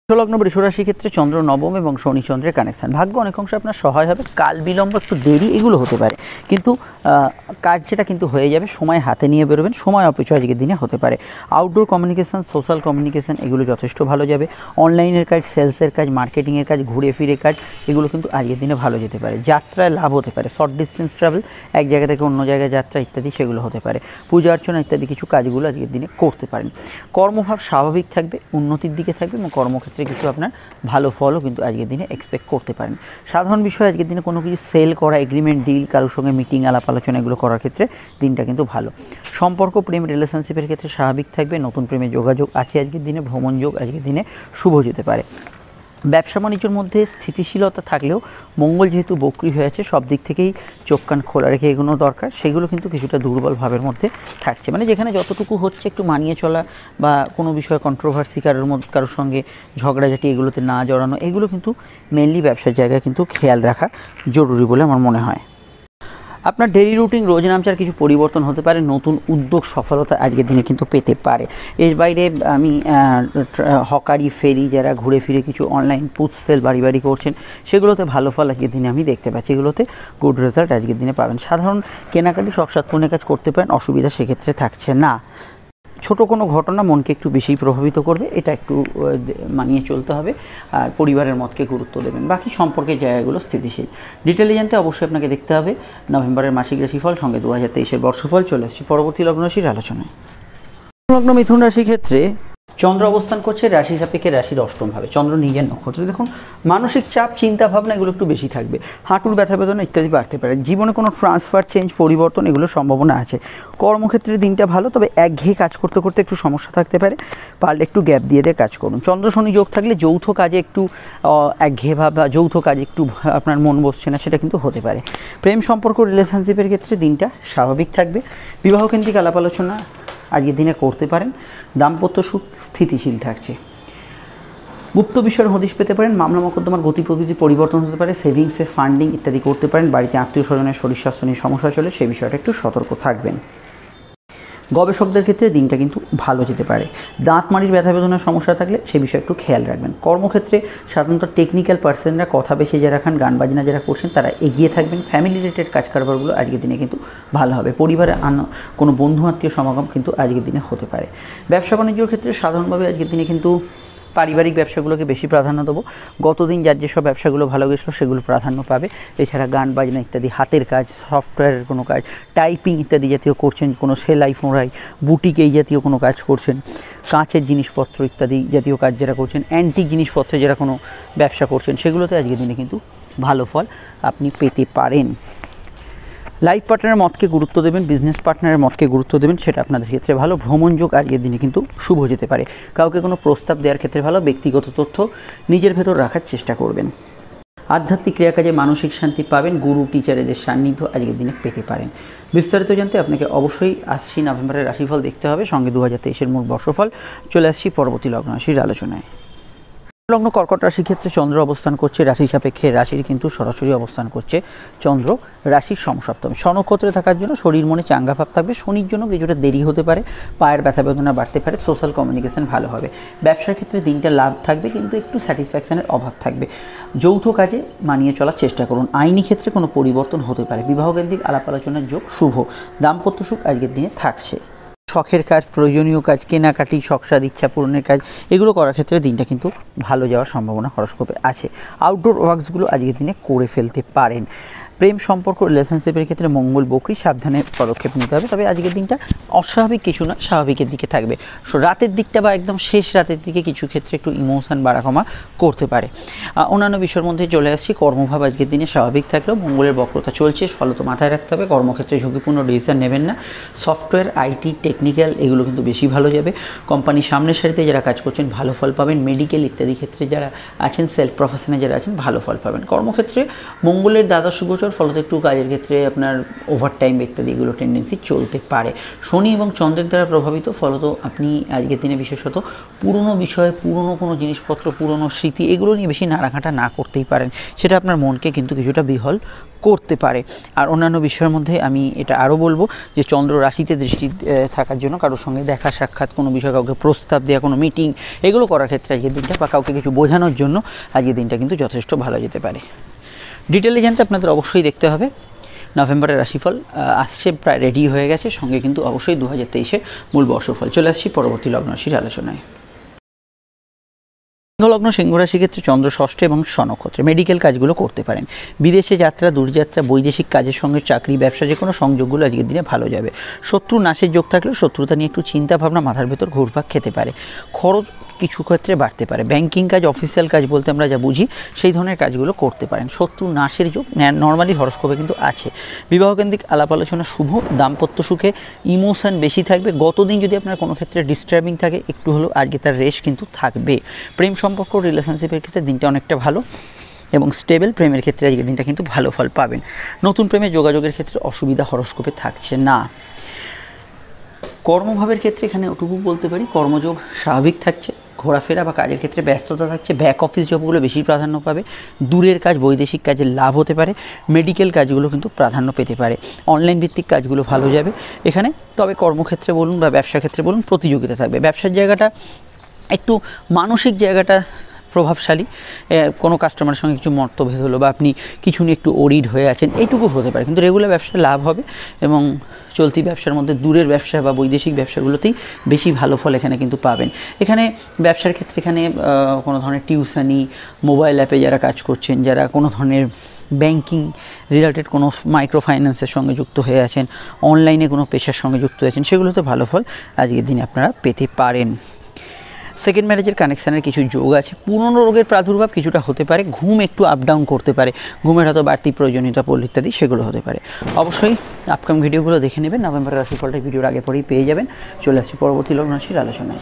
লগ্ন বৃষ রাশির ক্ষেত্রে চন্দ্র নবম এবং শনি চন্দ্রের কানেকশন, ভাগ্য অনেক অংশে আপনার সহায় হবে, কাল বিলম্ব একটু দেরি এগুলো হতে পারে, কিন্তু কাজ যেটা কিন্তু হয়ে যাবে, সময় হাতে নিয়ে বেরোবেন, সময় অপচয় আজকের দিনে হতে পারে। আউটডোর কমিউনিকেশান, সোশ্যাল কমিউনিকেশান এগুলো যথেষ্ট ভালো যাবে। অনলাইনের কাজ, সেলসের কাজ, মার্কেটিংয়ের কাজ, ঘুরে ফিরে কাজ এগুলো কিন্তু আজকের দিনে ভালো যেতে পারে। যাত্রায় লাভ হতে পারে, শর্ট ডিস্টেন্স ট্রাভেল, এক জায়গা থেকে অন্য জায়গায় যাত্রা ইত্যাদি সেগুলো হতে পারে। পূজা অর্চনা ইত্যাদি কিছু কাজগুলো আজকের দিনে করতে পারেন। কর্মভাব স্বাভাবিক থাকবে, উন্নতির দিকে থাকবে এবং কর্মক্ষেত্রে কিছু আপনার ভালো ফলও কিন্তু আজকের দিনে এক্সপেক্ট করতে পারেন। সাধারণ বিষয় আজকের দিনে কোনো কিছু সেল করা, এগ্রিমেন্ট, ডিল, কারোর সঙ্গে মিটিং, আলাপ আলোচনা এগুলো করার ক্ষেত্রে দিনটা কিন্তু ভালো। সম্পর্ক, প্রেম, রিলেশনশিপের ক্ষেত্রে স্বাভাবিক থাকবে, নতুন প্রেমে যোগাযোগ আছে আজকের দিনে, ভ্রমণ যোগ আজকের দিনে শুভ যেতে পারে। ব্যবসা বাণিজ্যের মধ্যে স্থিতিশীলতা থাকলেও মঙ্গল যেহেতু বক্রী হয়ে আছে, সব দিক থেকেই চোখ কান খোলা রেখে এগোনো দরকার, সেগুলো কিন্তু কিছুটা দুর্বল ভাবের মধ্যে থাকছে। মানে যেখানে যতটুকু হচ্ছে একটু মানিয়ে চলা বা কোনো বিষয়ে কন্ট্রোভার্সি, কারোর মধ্যে কারোর সঙ্গে ঝগড়াঝাটি এগুলোতে না জড়ানো, এগুলো কিন্তু মেনলি ব্যবসার জায়গায় কিন্তু খেয়াল রাখা জরুরি বলে আমার মনে হয়। আপনার ডেইলি রুটিন, রোজ নামচার কিছু পরিবর্তন হতে পারে, নতুন উদ্যোগ সফলতা আজকের দিনে কিন্তু পেতে পারে। এর বাইরে আমি হকারি, ফেরি যারা ঘুরে ফিরে কিছু অনলাইন পুজ সেল বাড়ি বাড়ি করছেন, সেগুলোতে ভালো ফল আজকের দিনে আমি দেখতে পাচ্ছি, এগুলোতে গুড রেজাল্ট আজকের দিনে পাবেন। সাধারণ কেনাকাটি, শখ সাধনের কাজ করতে পারেন, অসুবিধা সেক্ষেত্রে থাকছে না। ছোট কোনো ঘটনা মনকে একটু বেশি প্রভাবিত করবে, এটা একটু মানিয়ে চলতে হবে, আর পরিবারের মতকে গুরুত্ব দেবেন। বাকি সম্পর্কের জায়গাগুলো স্থিতিশীল। ডিটেলে জানতে অবশ্যই আপনাকে দেখতে হবে নভেম্বরের মাসিক রাশিফল, সঙ্গে দু হাজার তেইশের বর্ষফল। চলে আসছি পরবর্তী লগ্ন রাশির আলোচনায়। লগ্ন মিথুন রাশির ক্ষেত্রে চন্দ্র অবস্থান করছে রাশি সাপেক্ষে রাশির অষ্টমভাবে, চন্দ্র নিজের নক্ষত্রে। দেখুন, মানসিক চাপ, চিন্তা ভাবনা এগুলো একটু বেশি থাকবে, হাঁটুর ব্যথা বেদনা ইত্যাদি বাড়তে পারে। জীবনে কোনো ট্রান্সফার, চেঞ্জ, পরিবর্তন এগুলোর সম্ভাবনা আছে। কর্মক্ষেত্রে দিনটা ভালো, তবে একঘেয়ে কাজ করতে করতে একটু সমস্যা থাকতে পারে, পারলে একটু গ্যাপ দিয়ে দিয়ে কাজ করুন। চন্দ্র শনি যোগ থাকলে যৌথ কাজে একটু একঘেয়ে ভাব বা যৌথ কাজে একটু আপনার মন বসছে না, সেটা কিন্তু হতে পারে। প্রেম সম্পর্ক, রিলেশনশিপের ক্ষেত্রে দিনটা স্বাভাবিক থাকবে। বিবাহকেন্দ্রিক আলাপ আলোচনা আজকের দিনে করতে পারেন। দাম্পত্য সুখ স্থিতিশীল থাকছে। গুপ্ত বিষয়ের হদিশ পেতে পারেন। মামলা মোকদ্দমার গতি প্রকৃতি পরিবর্তন হতে পারে। সেভিংসে ফান্ডিং ইত্যাদি করতে পারেন। বাড়িতে আত্মীয় স্বজনের শরীর স্বাস্থ্য নিয়ে সমস্যা চলে, সেই বিষয়টা একটু সতর্ক থাকবেন। গবেষকদের ক্ষেত্রে দিনটা কিন্তু ভালো যেতে পারে। দাঁত মাড়ির ব্যথা বেদনার সমস্যা থাকলে সে বিষয়ে একটু খেয়াল রাখবেন। কর্মক্ষেত্রে সাধারণত টেকনিক্যাল পার্সনরা, কথা বেশি যারা খান, গান বাজনা যারা করছেন, তারা এগিয়ে থাকবেন। ফ্যামিলি রিলেটেড কাজ কারবারগুলো আজকের দিনে কিন্তু ভালো হবে। পরিবারে আন কোনো বন্ধু আত্মীয় সমাগম কিন্তু আজকের দিনে হতে পারে। ব্যবসা বাণিজ্যের ক্ষেত্রে সাধারণভাবে আজকের দিনে কিন্তু পারিবারিক ব্যবসাগুলোকে বেশি প্রাধান্য দেবো। গতদিন যার যেসব ব্যবসাগুলো ভালো গেছিলো সেগুলো প্রাধান্য পাবে। এছাড়া গান বাজনা ইত্যাদি, হাতের কাজ, সফটওয়্যারের কোনো কাজ, টাইপিং ইত্যাদি জাতীয় করছেন, কোনো সেলাই ফোঁড়াই, বুটিক এই জাতীয় কোনো কাজ করছেন, কাঁচের জিনিসপত্র ইত্যাদি জাতীয় কাজ যারা করছেন, অ্যান্টিক জিনিসপত্রে যারা কোনো ব্যবসা করছেন, সেগুলোতে আজকের দিনে কিন্তু ভালো ফল আপনি পেতে পারেন। লাইফ পার্টনারের মতকে গুরুত্ব দেবেন, বিজনেস পার্টনারের মতকে গুরুত্ব দেবেন, সেটা আপনাদের ক্ষেত্রে ভালো। ভ্রমণ যোগ আজকের দিনে কিন্তু শুভ যেতে পারে। কাউকে কোনো প্রস্তাব দেওয়ার ক্ষেত্রে ভালো। ব্যক্তিগত তথ্য নিজের ভেতর রাখার চেষ্টা করবেন। আধ্যাত্মিক ক্রিয়াকাজে মানসিক শান্তি পাবেন। গুরু, টিচারেদের সান্নিধ্য আজকের দিনে পেতে পারেন। বিস্তারিত জানতে আপনাকে অবশ্যই আসছি নভেম্বরের রাশিফল দেখতে হবে, সঙ্গে দু হাজার তেইশের মূল বর্ষফল। চলে আসছি পরবর্তী লগ্ন রাশির আলোচনায়। লগ্ন কর্কট রাশির ক্ষেত্রে চন্দ্র অবস্থান করছে রাশি সাপেক্ষে রাশির কিন্তু সরাসরি অবস্থান করছে চন্দ্র রাশির সমসপ্তমে। স্বনক্ষত্রে থাকার জন্য শরীর মনে চাঙ্গা ভাব থাকবে। শনির জন্য কিছুটা দেরি হতে পারে, পায়ের ব্যথা বেদনা বাড়তে পারে। সোশ্যাল কমিউনিকেশন ভালো হবে। ব্যবসার ক্ষেত্রে দিনটা লাভ থাকবে, কিন্তু একটু স্যাটিসফ্যাকশনের অভাব থাকবে। যৌথ কাজে মানিয়ে চলার চেষ্টা করুন। আইনি ক্ষেত্রে কোনো পরিবর্তন হতে পারে। বিবাহকেন্দ্রিক আলাপ আলোচনার যোগ শুভ। দাম্পত্য সুখ আজকের দিনে থাকছে। শখের কাজ, প্রয়োজনীয় কাজ, কেনাকাটি, শখসাদ, ইচ্ছা পূরণের কাজ এগুলো করার ক্ষেত্রে দিনটা কিন্তু ভালো যাওয়ার সম্ভাবনা হরস্কোপে আছে। আউটডোর ওয়ার্কসগুলো আজকের দিনে করে ফেলতে পারেন। প্রেম সম্পর্ক, রিলেশনশিপের ক্ষেত্রে মঙ্গল বকরি, সাবধানে পদক্ষেপ নিতে হবে। তবে আজকের দিনটা অস্বাভাবিক কিছু না, স্বাভাবিকের দিকে থাকবে। রাতের দিকটা বা একদম শেষ রাতের দিকে কিছু ক্ষেত্রে একটু ইমোশন বাড়া কমা করতে পারে। অন্যান্য বিষয়ের মধ্যে চলে আসছি। কর্মভাব আজকের দিনে স্বাভাবিক থাকলেও মঙ্গলের বক্রতা চলছে, ফলত মাথায় রাখতে হবে কর্মক্ষেত্রে ঝুঁকিপূর্ণ ডিসিশন নেবেন না। সফটওয়্যার, আইটি, টেকনিক্যাল এগুলো কিন্তু বেশি ভালো যাবে। কোম্পানির সামনের সারিতে যারা কাজ করছেন ভালো ফল পাবেন। মেডিকেল ইত্যাদি ক্ষেত্রে যারা আছেন, সেলফ প্রফেশনে যারা আছেন ভালো ফল পাবেন। কর্মক্ষেত্রে মঙ্গলের দ্বাদশ গোচর গোচর, ফলত একটু কাজের ক্ষেত্রে আপনার ওভারটাইম ইত্যাদি এগুলো টেন্ডেন্সি চলতে পারে। শনি এবং চন্দ্রের দ্বারা প্রভাবিত, ফলত আপনি আজকের দিনে বিশেষত পুরনো বিষয়, পুরনো কোনো জিনিসপত্র, পুরনো স্মৃতি এগুলো নিয়ে বেশি নাড়াঘাটা না করতেই পারেন, সেটা আপনার মনকে কিন্তু কিছুটা বিহল করতে পারে। আর অন্যান্য বিষয়ের মধ্যে আমি এটা আরও বলবো যে চন্দ্র রাশিতে দৃষ্টি থাকার জন্য কারোর সঙ্গে দেখা সাক্ষাৎ, কোনো বিষয় কাউকে প্রস্তাব দেওয়া, কোনো মিটিং এগুলো করার ক্ষেত্রে আজকের দিনটা বা কাউকে কিছু বোঝানোর জন্য আজকের দিনটা কিন্তু যথেষ্ট ভালো যেতে পারে। ডিটেলে জানতে আপনাদের অবশ্যই দেখতে হবে নভেম্বরের রাশিফল আসছে, প্রায় রেডি হয়ে গেছে, সঙ্গে কিন্তু অবশ্যই দু হাজার তেইশে মূল বর্ষফল। চলে আসছি পরবর্তী লগ্ন রাশির আলোচনায়। সিংহলগ্ন, সিংহ রাশির ক্ষেত্রে চন্দ্র ষষ্ঠ এবং স্বনক্ষত্রে মেডিকেল কাজগুলো করতে পারেন। বিদেশে যাত্রা, দূরযাত্রা, বৈদেশিক কাজের সঙ্গে চাকরি, ব্যবসা যে কোনো সংযোগগুলো আজকের দিনে ভালো যাবে। শত্রু নাশের যোগ থাকলেও শত্রুতা নিয়ে একটু চিন্তা ভাবনা মাথার ভেতর ঘুরপাক খেতে পারে। খরচ কিছু ক্ষেত্রে বাড়তে পারে। ব্যাংকিং কাজ, অফিসিয়াল কাজ বলতে আমরা যা বুঝি সেই ধরনের কাজগুলো করতে পারেন। শত্রু নাশের যোগ নর্মালি হরস্কোপে কিন্তু আছে। বিবাহকেন্দ্রিক আলাপ আলোচনা শুভ। দাম্পত্য সুখে ইমোশন বেশি থাকবে। গতদিন যদি আপনার কোনো ক্ষেত্রে ডিস্টার্বিং থাকে, একটু হলেও আজকে তার রেশ কিন্তু থাকবে। প্রেম সম্পর্ক, রিলেশনশিপের ক্ষেত্রে দিনটা অনেকটা ভালো এবং স্টেবল। প্রেমের ক্ষেত্রে আজকের দিনটা কিন্তু ভালো ফল পাবেন। নতুন প্রেমে যোগাযোগের ক্ষেত্রে অসুবিধা হরস্কোপে থাকছে না। কর্মভাবের ক্ষেত্রে এখানে ওটুকু বলতে পারি, কর্মযোগ স্বাভাবিক থাকছে। ঘোরাফেরা বা কাজের ক্ষেত্রে ব্যস্ততা থাকছে। ব্যাক অফিস জবগুলো বেশি প্রাধান্য পাবে। দূরের কাজ, বৈদেশিক কাজের লাভ হতে পারে। মেডিকেল কাজগুলো কিন্তু প্রাধান্য পেতে পারে। অনলাইন ভিত্তিক কাজগুলো ভালো যাবে এখানে। তবে কর্মক্ষেত্রে বলুন বা ব্যবসা ক্ষেত্রে বলুন, প্রতিযোগিতা থাকবে। ব্যবসার জায়গাটা একটু মানসিক জায়গাটা প্রভাবশালী। কোনো কাস্টমারের সঙ্গে কিছু মতভেদ হলো বা আপনি কিছু নিয়ে একটু ওরিড হয়ে আছেন, এইটুকু হতে পারে। কিন্তু রেগুলার ব্যবসায় লাভ হবে এবং চলতি ব্যবসার মধ্যে দূরের ব্যবসা বা বৈদেশিক ব্যবসাগুলোতেই বেশি ভালো ফল এখানে কিন্তু পাবেন। এখানে ব্যবসার ক্ষেত্রে এখানে কোনো ধরনের টিউশনি, মোবাইল অ্যাপে যারা কাজ করছেন, যারা কোনো ধরনের ব্যাংকিং রিলেটেড কোনো মাইক্রো ফাইন্যান্সের সঙ্গে যুক্ত হয়ে আছেন, অনলাইনে কোনো পেশার সঙ্গে যুক্ত হয়ে আছেন, সেগুলোতে ভালো ফল আজকের দিনে আপনারা পেতে পারেন। সেকেন্ড ম্যারেজের কানেকশানের কিছু যোগ আছে। পুরনো রোগের প্রাদুর্ভাব কিছুটা হতে পারে। ঘুম একটু আপ ডাউন করতে পারে। ঘুমের হয়তো বাড়তি প্রয়োজনীয়তা পড়ল ইত্যাদি সেগুলো হতে পারে। অবশ্যই আপকামিং ভিডিওগুলো দেখে নেবেন। নভেম্বরের রাশিফলটা ভিডিওর আগে পরেই পেয়ে যাবেন। চলে আসছি পরবর্তী লগ্ন রাশির আলোচনায়।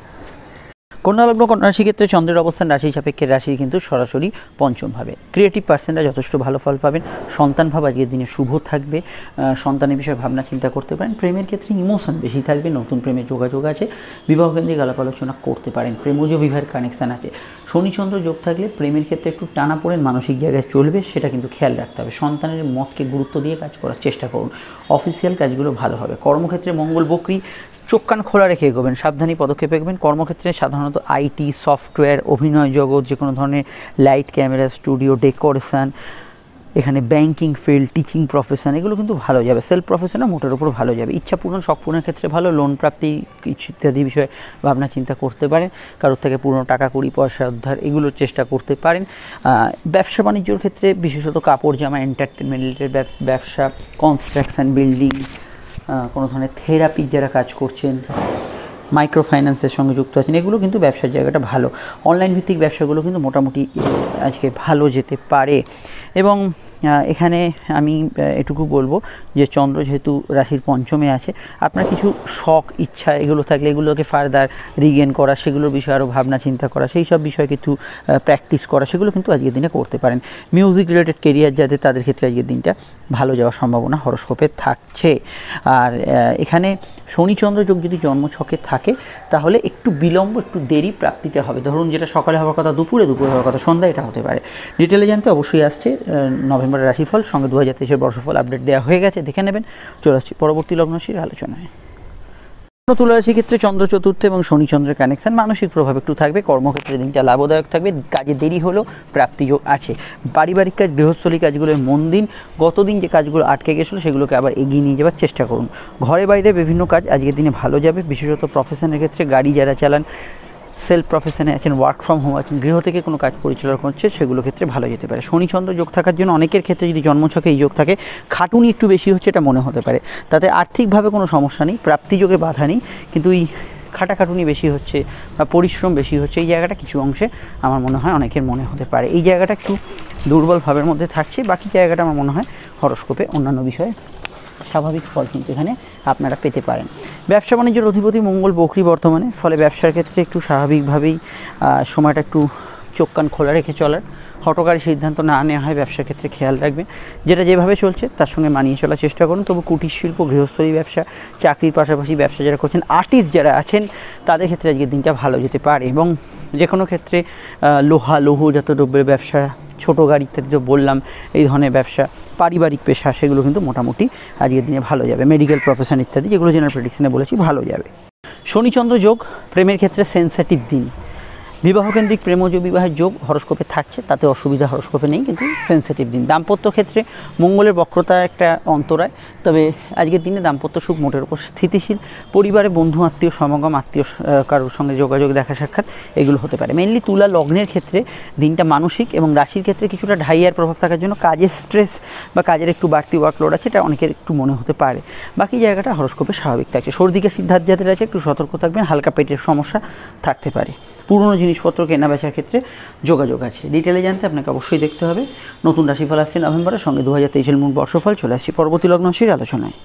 কন্যা লগ্ন, কন্যা রাশির ক্ষেত্রে চন্দ্রের অবস্থান রাশি সাপেক্ষের রাশি কিন্তু সরাসরি পঞ্চম ভাবে। ক্রিয়েটিভ পার্সনরা যথেষ্ট ভালো ফল পাবেন। সন্তান ভাব আজকের দিনে শুভ থাকবে। সন্তানের বিষয়ে ভাবনা চিন্তা করতে পারেন। প্রেমের ক্ষেত্রে ইমোশন বেশি থাকবে। নতুন প্রেমের যোগাযোগ আছে। বিবাহকেন্দ্রিক আলাপ আলোচনা করতে পারেন। প্রেমজ বিবাহের কানেকশান আছে। শনিচন্দ্র যোগ থাকলে প্রেমের ক্ষেত্রে একটু টানা পড়েন মানসিক জায়গায় চলবে, সেটা কিন্তু খেয়াল রাখতে হবে। সন্তানের মতকে গুরুত্ব দিয়ে কাজ করার চেষ্টা করুন। অফিসিয়াল কাজগুলো ভালো হবে। কর্মক্ষেত্রে মঙ্গল বক্রী, চোখ কান খোলা রেখে এগোবেন, সাবধানী পদক্ষেপ এগোবেন। কর্মক্ষেত্রে সাধারণত আইটি, সফটওয়্যার, অভিনয় জগৎ, যে কোনো ধরনের লাইট, ক্যামেরা, স্টুডিও, ডেকোরেশন, এখানে ব্যাংকিং ফিল্ড, টিচিং প্রফেশন এগুলো কিন্তু ভালো যাবে। সেলফ প্রফেশনে মোটের উপর ভালো যাবে। ইচ্ছা পূরণ, শখ পূরণের ক্ষেত্রে ভালো। লোন প্রাপ্তি ইত্যাদি বিষয়ে ভাবনা চিন্তা করতে পারেন। কারোর থেকে পুরনো টাকা কুড়ি পয়সা উদ্ধার এগুলোর চেষ্টা করতে পারেন। ব্যবসা বাণিজ্যর ক্ষেত্রে বিশেষত কাপড় জামা, এন্টারটেনমেন্ট রিলেটেড ব্যবসা, কনস্ট্রাকশন, বিল্ডিং, কোনো ধরনের থেরাপি যারা কাজ করছেন, মাইক্রো ফাইন্যান্সের সঙ্গে যুক্ত আছেন, এগুলো কিন্তু ব্যবসার জায়গাটা ভালো। অনলাইন ভিত্তিক ব্যবসাগুলো কিন্তু মোটামুটি আজকে ভালো যেতে পারে। এবং এখানে আমি এটুকু বলবো যে চন্দ্র যেহেতু রাশির পঞ্চমে আছে, আপনার কিছু শখ, ইচ্ছা এগুলো থাকলে এগুলোকে ফার্দার রিগেন করা, সেগুলোর বিষয়ে আরও ভাবনা চিন্তা করা, সেই সব বিষয়ে কিছু প্র্যাকটিস করা, সেগুলো কিন্তু আজকের দিনে করতে পারেন। মিউজিক রিলেটেড কেরিয়ার যাদের, তাদের ক্ষেত্রে আজকের দিনটা ভালো যাওয়ার সম্ভাবনা হরস্কোপে থাকছে। আর এখানে শনিচন্দ্র যোগ যদি জন্মছকে থাকে তাহলে একটু বিলম্ব, একটু দেরি প্রাপ্তিতে হবে। ধরুন যেটা সকালে হওয়ার কথা দুপুরে, দুপুরে হওয়ার কথা সন্ধ্যা, এটা হতে পারে। ডিটেলে জানতে অবশ্যই আসছে নভেম্বরের রাশিফল, সঙ্গে দু হাজার তেইশের বর্ষফল আপডেট দেওয়া হয়ে গেছে, দেখে নেবেন। চলে আসছি পরবর্তী লগ্নরাশির আলোচনায়। তুলা রাশির ক্ষেত্রে চন্দ্র চতুর্থ এবং শনিচন্দ্রের কানেকশন, মানসিক প্রভাব একটু থাকবে। কর্মক্ষেত্রে দিনটা লাভদায়ক থাকবে। কাজে দেরি হলেও প্রাপ্তিযোগ আছে। পারিবারিক কাজ, গৃহস্থলী কাজগুলোয় মন দিন। গতদিন যে কাজগুলো আটকে গেছিলো সেগুলোকে আবার এগিয়ে নিয়ে যাওয়ার চেষ্টা করুন। ঘরে বাইরে বিভিন্ন কাজ আজকের দিনে ভালো যাবে। বিশেষত প্রফেশনের ক্ষেত্রে, গাড়ি যারা চালান, সেলফ প্রফেশনে আছেন, ওয়ার্ক ফ্রম হোম আছেন, গৃহ থেকে কোনো কাজ পরিচালনা করছে, সেগুলো ক্ষেত্রে ভালো যেতে পারে। শনিচন্দ্র যোগ থাকার জন্য অনেকের ক্ষেত্রে যদি জন্মছকে এই যোগ থাকে, খাটুনি একটু বেশি হচ্ছে এটা মনে হতে পারে। তাতে আর্থিকভাবে কোনো সমস্যা নেই, প্রাপ্তিযোগে বাধা নেই, কিন্তু এই খাটাখাটুনি বেশি হচ্ছে বা পরিশ্রম বেশি হচ্ছে, এই জায়গাটা কিছু অংশে আমার মনে হয় অনেকের মনে হতে পারে। এই জায়গাটা একটু দুর্বল ভাবের মধ্যে থাকছে। বাকি জায়গাটা আমার মনে হয় হরস্কোপে অন্যান্য বিষয়ে স্বাভাবিক ফল কিন্তু এখানে আপনারা পেতে পারেন। ব্যবসা বাণিজ্যের অধিপতি মঙ্গল বক্রী বর্তমানে, ফলে ব্যবসার ক্ষেত্রে একটু স্বাভাবিকভাবেই সময়টা একটু চোখ কান খোলা রেখে চলার, হঠকারী সিদ্ধান্ত না নেওয়া হয় ব্যবসার ক্ষেত্রে খেয়াল রাখবেন। যেটা যেভাবে চলছে তার সঙ্গে মানিয়ে চলার চেষ্টা করুন। তবু কুটির শিল্প, গৃহস্থলী ব্যবসা, চাকরির পাশাপাশি ব্যবসা যারা করছেন, আর্টিস্ট যারা আছেন তাদের ক্ষেত্রে আজকের দিনটা ভালো যেতে পারে। এবং যে কোনো ক্ষেত্রে লোহা লৌহজাত দ্রব্যের ব্যবসা, ছোটো গাড়ি ইত্যাদি তো বললাম, এই ধরনের ব্যবসা, পারিবারিক পেশা, সেগুলো কিন্তু মোটামুটি আজকের দিনে ভালো যাবে। মেডিকেল প্রফেশন ইত্যাদি যেগুলো জেনারেল প্রেডিকশনে বলেছি ভালো যাবে। শনিচন্দ্র যোগ প্রেমের ক্ষেত্রে সেন্সিটিভ দিন। বিবাহকেন্দ্রিক প্রেমজ বিবাহের যোগ হরস্কোপে থাকছে, তাতে অসুবিধা হরস্কোপে নেই, কিন্তু সেন্সিটিভ দিন। দাম্পত্য ক্ষেত্রে মঙ্গলের বক্রতা একটা অন্তরায়, তবে আজকের দিনে দাম্পত্য সুখ মোটের উপর স্থিতিশীল। পরিবারে বন্ধু আত্মীয় সমাগম, আত্মীয় কারোর সঙ্গে যোগাযোগ, দেখা সাক্ষাৎ এগুলো হতে পারে। মেনলি তুলা লগ্নের ক্ষেত্রে দিনটা মানসিক এবং রাশির ক্ষেত্রে কিছুটা ঢাইয়ার প্রভাব থাকার জন্য কাজের স্ট্রেস বা কাজের একটু বাড়তি ওয়ার্কলোড আছে, এটা অনেকের একটু মনে হতে পারে। বাকি জায়গাটা হরস্কোপে স্বাভাবিক থাকছে। সর্দিকে সিদ্ধার্থ যাদের আছে একটু সতর্ক থাকবেন, হালকা পেটের সমস্যা থাকতে পারে। পুরনো জিনিসপত্র কেনা বেচার ক্ষেত্রে যোগাযোগ আছে। ডিটেলে জানতে আপনাকে অবশ্যই দেখতে হবে নতুন রাশিফল আসছে নভেম্বরের সঙ্গে দু হাজার তেইশের মূল বর্ষফল। চলে আসছি পরবর্তী লগ্ন রাশির আলোচনায়।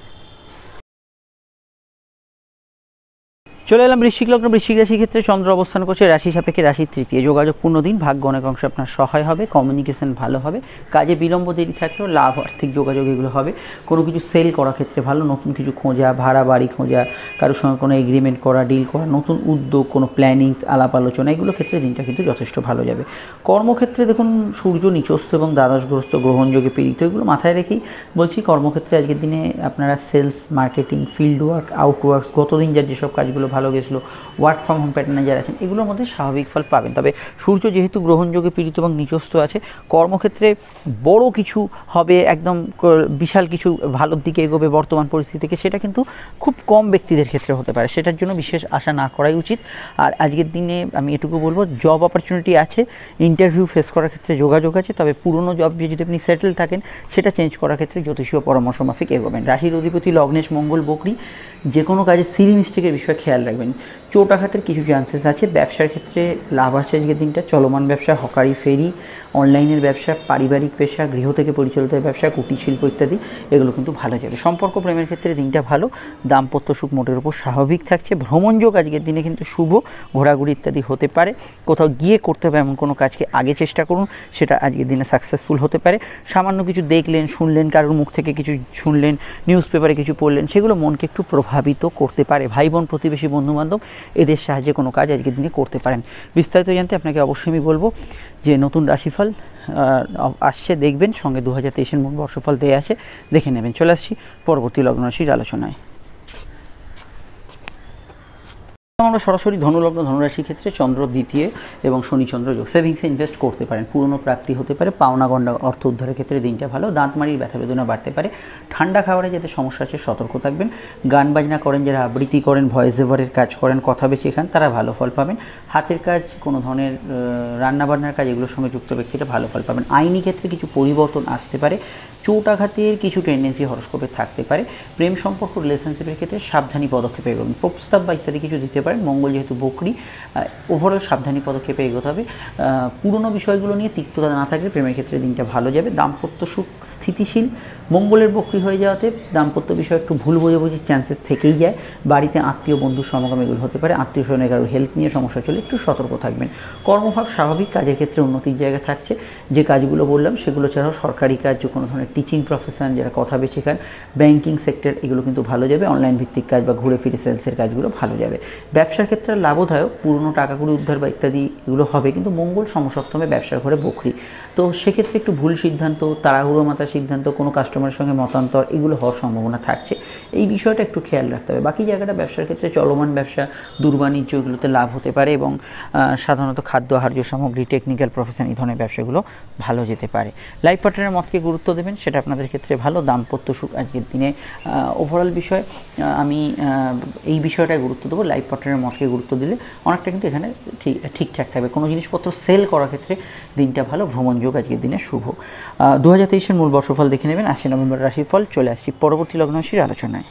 চলে এলাম বৃশ্চিক লগ্ন। বৃশ্চিক রাশির ক্ষেত্রে চন্দ্র অবস্থান করছে রাশি সাপেক্ষে রাশির তৃতীয়। যোগাযোগপূর্ণ দিন, ভাগ্য অনেক অংশে আপনার সহায় হবে, কমিউনিকেশন ভালো হবে, কাজে বিলম্ব দেরি থাকলেও লাভ, আর্থিক যোগাযোগ এগুলো হবে। কোনো কিছু সেল করার ক্ষেত্রে ভালো, নতুন কিছু খোঁজা, ভাড়া বাড়ি খোঁজা, কারোর সঙ্গে কোনো এগ্রিমেন্ট করা, ডিল করা, নতুন উদ্যোগ, কোনো প্ল্যানিংস, আলাপ আলোচনা, এগুলো ক্ষেত্রে দিনটা কিন্তু যথেষ্ট ভালো যাবে। কর্মক্ষেত্রে দেখুন সূর্য নিচস্থ এবং দ্বাদশগ্রস্ত গ্রহণযোগে পীড়িত, এগুলো মাথায় রেখেই বলছি কর্মক্ষেত্রে আজকের দিনে আপনারা sales, marketing, field work, outworks, গতদিন যার যেসব কাজগুলো ভালো গেছিলো, ওয়ার্ক ফ্রম হোম প্যাটার্নে যারা আছেন, এগুলোর মধ্যে স্বাভাবিক ফল পাবেন। তবে সূর্য যেহেতু গ্রহণযোগে পীড়িত এবং নিচস্থ আছে, কর্মক্ষেত্রে বড় কিছু হবে, একদম বিশাল কিছু ভালোর দিকে এগোবে বর্তমান পরিস্থিতি থেকে, সেটা কিন্তু খুব কম ব্যক্তিদের ক্ষেত্রে হতে পারে। সেটার জন্য বিশেষ আশা না করাই উচিত। আর আজকের দিনে আমি এটুকু বলবো, জব অপরচুনিটি আছে, ইন্টারভিউ ফেস করার ক্ষেত্রে যোগাযোগ আছে, তবে পুরনো জব যদি আপনি সেটেল থাকেন সেটা চেঞ্জ করার ক্ষেত্রে জ্যোতিষীয় পরামর্শ মাফিক এগোবেন। রাশির অধিপতি লগ্নেশ মঙ্গল বকরি, যে কোনো কাজে সিলি মিস্টেকের বিষয়ে খেয়াল রাখবেন। চোট আঘাতের কিছু চান্সেস আছে। ব্যবসার ক্ষেত্রে লাভ আছে আজকের দিনটা। চলমান ব্যবসা, হকারি, ফেরি, অনলাইনের ব্যবসা, পারিবারিক পেশা, গৃহ থেকে পরিচালিত ব্যবসা, কুটির শিল্প ইত্যাদি এগুলো কিন্তু ভালো যাবে। সম্পর্ক প্রেমের ক্ষেত্রে দিনটা ভালো, দাম্পত্য সুখ মোটের উপর স্বাভাবিক থাকছে। ভ্রমণযোগ আজকের দিনে কিন্তু শুভ, ঘোরাঘুরি ইত্যাদি হতে পারে। কোথাও গিয়ে করতে হবে এমন কোনো কাজকে আগে চেষ্টা করুন, সেটা আজকের দিনে সাকসেসফুল হতে পারে। সামান্য কিছু দেখলেন, শুনলেন, কারোর মুখ থেকে কিছু শুনলেন, নিউজ পেপারে কিছু পড়লেন, সেগুলো মনকে একটু প্রভাবিত করতে পারে। ভাই বোন, প্রতিবেশী, বন্ধুবান্ধব এদের সাহায্যে কোনো কাজ আজকের দিনে করতে পারেন। বিস্তারিত জানতে আপনাকে অবশ্যই আমি বলবো যে নতুন রাশিফল আসছে, দেখবেন, সঙ্গে দু হাজার তেইশের মূল বর্ষফল দেয়া আছে, দেখে নেবেন। চলে আসছি পরবর্তী লগ্ন রাশির আলোচনায়। আমরা সরাসরি ধনুলগ্ন ধনুরাশির ক্ষেত্রে চন্দ্র দ্বিতীয় এবং শনি চন্দ্র যোগ। সেভিংসে ইনভেস্ট করতে পারেন, পুরনো প্রাপ্তি হতে পারে, পাওনা গণ্ডা অর্থ উদ্ধারের ক্ষেত্রে দিনটা ভালো। দাঁতমাড়ির ব্যথা বেদনা বাড়তে পারে। ঠান্ডা খাবারে যাতে সমস্যা আছে সতর্ক থাকবেন। গান বাজনা করেন, যারা আবৃত্তি করেন, ভয়েস ওভারের কাজ করেন, কথা বেশি খান, তারা ভালো ফল পাবেন। হাতের কাজ, কোনো ধরনের রান্নাবান্নার কাজ, এগুলোর সঙ্গে যুক্ত ব্যক্তিরা ভালো ফল পাবেন। আইনি ক্ষেত্রে কিছু পরিবর্তন আসতে পারে। চোট আঘাতের কিছু টেন্ডেন্সি হরস্কোপে থাকতে পারে। প্রেম সম্পর্ক, রিলেশনশিপের ক্ষেত্রে সাবধানী পদক্ষেপে এগোবেন। প্রস্তাব বা ইত্যাদি কিছু দিতে পারেন। মঙ্গল যেহেতু বকরি, ওভারঅল সাবধানী পদক্ষেপে এগোতে হবে। পুরনো বিষয়গুলো নিয়ে তিক্ততা না থাকলে প্রেমের ক্ষেত্রে দিনটা ভালো যাবে। দাম্পত্য সুখ স্থিতিশীল। মঙ্গলের বকরি হয়ে যাওয়াতে দাম্পত্য বিষয়ে একটু ভুল বোঝাবুঝির চান্সেস থেকেই যায়। বাড়িতে আত্মীয় বন্ধুর সমাগম এগুলো হতে পারে। আত্মীয় স্বজনের কারো হেলথ নিয়ে সমস্যা চলে, একটু সতর্ক থাকবেন। কর্মভাব স্বাভাবিক। কাজের ক্ষেত্রে উন্নতির জায়গা থাকছে। যে কাজগুলো বললাম সেগুলো ছাড়াও সরকারি কাজ, যে কোনো ধরনের টিচিং প্রফেশন, যারা কথা বেশি খান, ব্যাংকিং সেক্টর, এগুলো কিন্তু ভালো যাবে। অনলাইন ভিত্তিক কাজ বা ঘুরে ফিরে সেলসের কাজগুলো ভালো যাবে। ব্যবসার ক্ষেত্রে লাভদায়ক, পুরনো টাকাগুলো উদ্ধার বা ইত্যাদি এগুলো হবে, কিন্তু মঙ্গল সমসপ্তমে ব্যবসার ঘরে বকরি, তো সেক্ষেত্রে একটু ভুল সিদ্ধান্ত, তাড়াহুড়ো মাথার সিদ্ধান্ত, কোনো কাস্টমারের সঙ্গে মতান্তর, এগুলো হওয়ার সম্ভাবনা থাকছে। এই বিষয়টা একটু খেয়াল রাখতে হবে। বাকি জায়গাটা ব্যবসার ক্ষেত্রে চলমান ব্যবসা, দুর্বাণিজ্য, এগুলোতে লাভ হতে পারে এবং সাধারণত খাদ্য, আহার্য সামগ্রী, টেকনিক্যাল প্রফেশন, এই ধরনের ব্যবসাগুলো ভালো যেতে পারে। লাইফ পার্টনারের মতকে গুরুত্ব দেবেন, সেটা আপনাদের ক্ষেত্রে ভালো। দাম্পত্য সুখ আজকের দিনে ওভারঅল বিষয় আমি এই বিষয়টায় গুরুত্ব দেবো। লাইফ পার্টনারের মতকে গুরুত্ব দিলে অনেকটা কিন্তু এখানে ঠিক ঠিকঠাক থাকবে। কোনো জিনিসপত্র সেল করার ক্ষেত্রে দিনটা ভালো। ভ্রমণ যোগ আজকের দিনে শুভ। দু হাজার তেইশের মূল বর্ষফল দেখে নেবেন। আশি নভেম্বর রাশিফল। চলে আসছি পরবর্তী লগ্ন রাশির আলোচনায়।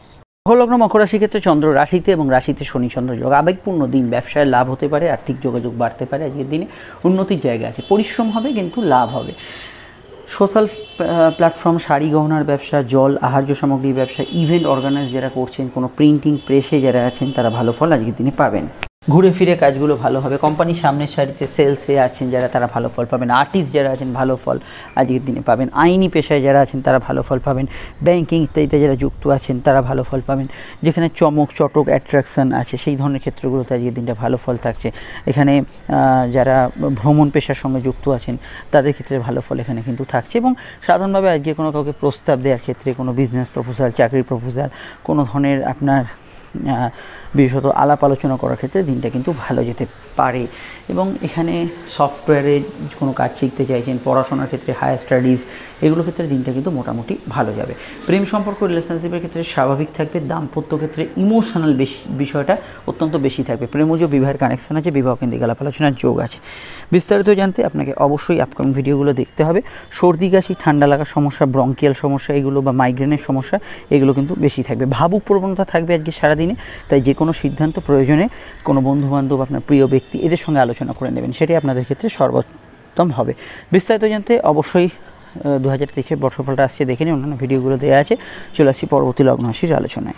লগ্ন মকর রাশির ক্ষেত্রে চন্দ্র রাশিতে এবং রাশিতে শনি চন্দ্র যোগ। আবেগপূর্ণ দিন, ব্যবসায় লাভ হতে পারে, আর্থিক যোগাযোগ বাড়তে পারে। আজকের দিনে উন্নতির জায়গা আছে। পরিশ্রম হবে কিন্তু লাভ হবে। সোশ্যাল প্ল্যাটফর্ম, শাড়ি গহনার ব্যবসা, জল, আহার্য সামগ্রীর ব্যবসা, ইভেন্ট অর্গানাইজ যারা করছেন, কোনো প্রিন্টিং প্রেসে যারা আছেন, তারা ভালো ফল আজকের দিনে পাবেন। ঘুরে ফিরে কাজগুলো ভালো হবে। কোম্পানির সামনের সারিতে সেলসে আছেন যারা, তারা ভালো ফল পাবেন। আর্টিস্ট যারা আছেন ভালো ফল আজকের দিনে পাবেন। আইনি পেশায় যারা আছেন তারা ভালো ফল পাবেন। ব্যাংকিং ইত্যাদিতে যারা যুক্ত আছেন তারা ভালো ফল পাবেন। যেখানে চমক চটক অ্যাট্রাকশান আছে সেই ধরনের ক্ষেত্রগুলোতে আজকের দিনটা ভালো ফল থাকছে। এখানে যারা ভ্রমণ পেশার সঙ্গে যুক্ত আছেন তাদের ক্ষেত্রে ভালো ফল এখানে কিন্তু থাকছে। এবং সাধারণভাবে আজকে কোনো কাউকে প্রস্তাব দেওয়ার ক্ষেত্রে, কোনো বিজনেস প্রপোজাল, চাকরির প্রপোজাল, কোনো ধরনের আপনার বিশেষত আলাপ আলোচনা করার ক্ষেত্রে দিনটা কিন্তু ভালো যেতে পারে। এবং এখানে সফটওয়্যারে কোনো কাজ শিখতে চাইছেন, পড়াশোনার ক্ষেত্রে হায়ার স্টাডিজ, এগুলোর ক্ষেত্রে দিনটা কিন্তু মোটামুটি ভালো যাবে। প্রেম সম্পর্ক রিলেশনশিপের ক্ষেত্রে স্বাভাবিক থাকবে। দাম্পত্য ক্ষেত্রে ইমোশনাল বেশি বিষয়টা অত্যন্ত বেশি থাকবে। প্রেমজ বিবাহের কানেকশান আছে, বিবাহ কেন্দ্রিক আলাপ আলোচনার যোগ আছে। বিস্তারিত জানতে আপনাকে অবশ্যই আপকামিং ভিডিওগুলো দেখতে হবে। সর্দি কাশি, ঠান্ডা লাগার সমস্যা, ব্রঙ্কিয়াল সমস্যা এগুলো বা মাইগ্রেনের সমস্যা এগুলো কিন্তু বেশি থাকবে। ভাবুক প্রবণতা থাকবে আজকে সারাদিনে, তাই যে কোনো সিদ্ধান্ত প্রয়োজনে কোনো বন্ধুবান্ধব, আপনার প্রিয় ব্যক্তি এদের সঙ্গে আলোচনা করে নেবেন, সেটাই আপনাদের ক্ষেত্রে সর্বোত্তম হবে। বিস্তারিত জানতে অবশ্যই দু হাজার তেইশের বর্ষফলটা আসছে দেখে নিন, অন্যান্য ভিডিওগুলো দেওয়া আছে। চলে আসছি পরবর্তী লগ্ন রাশির আলোচনায়।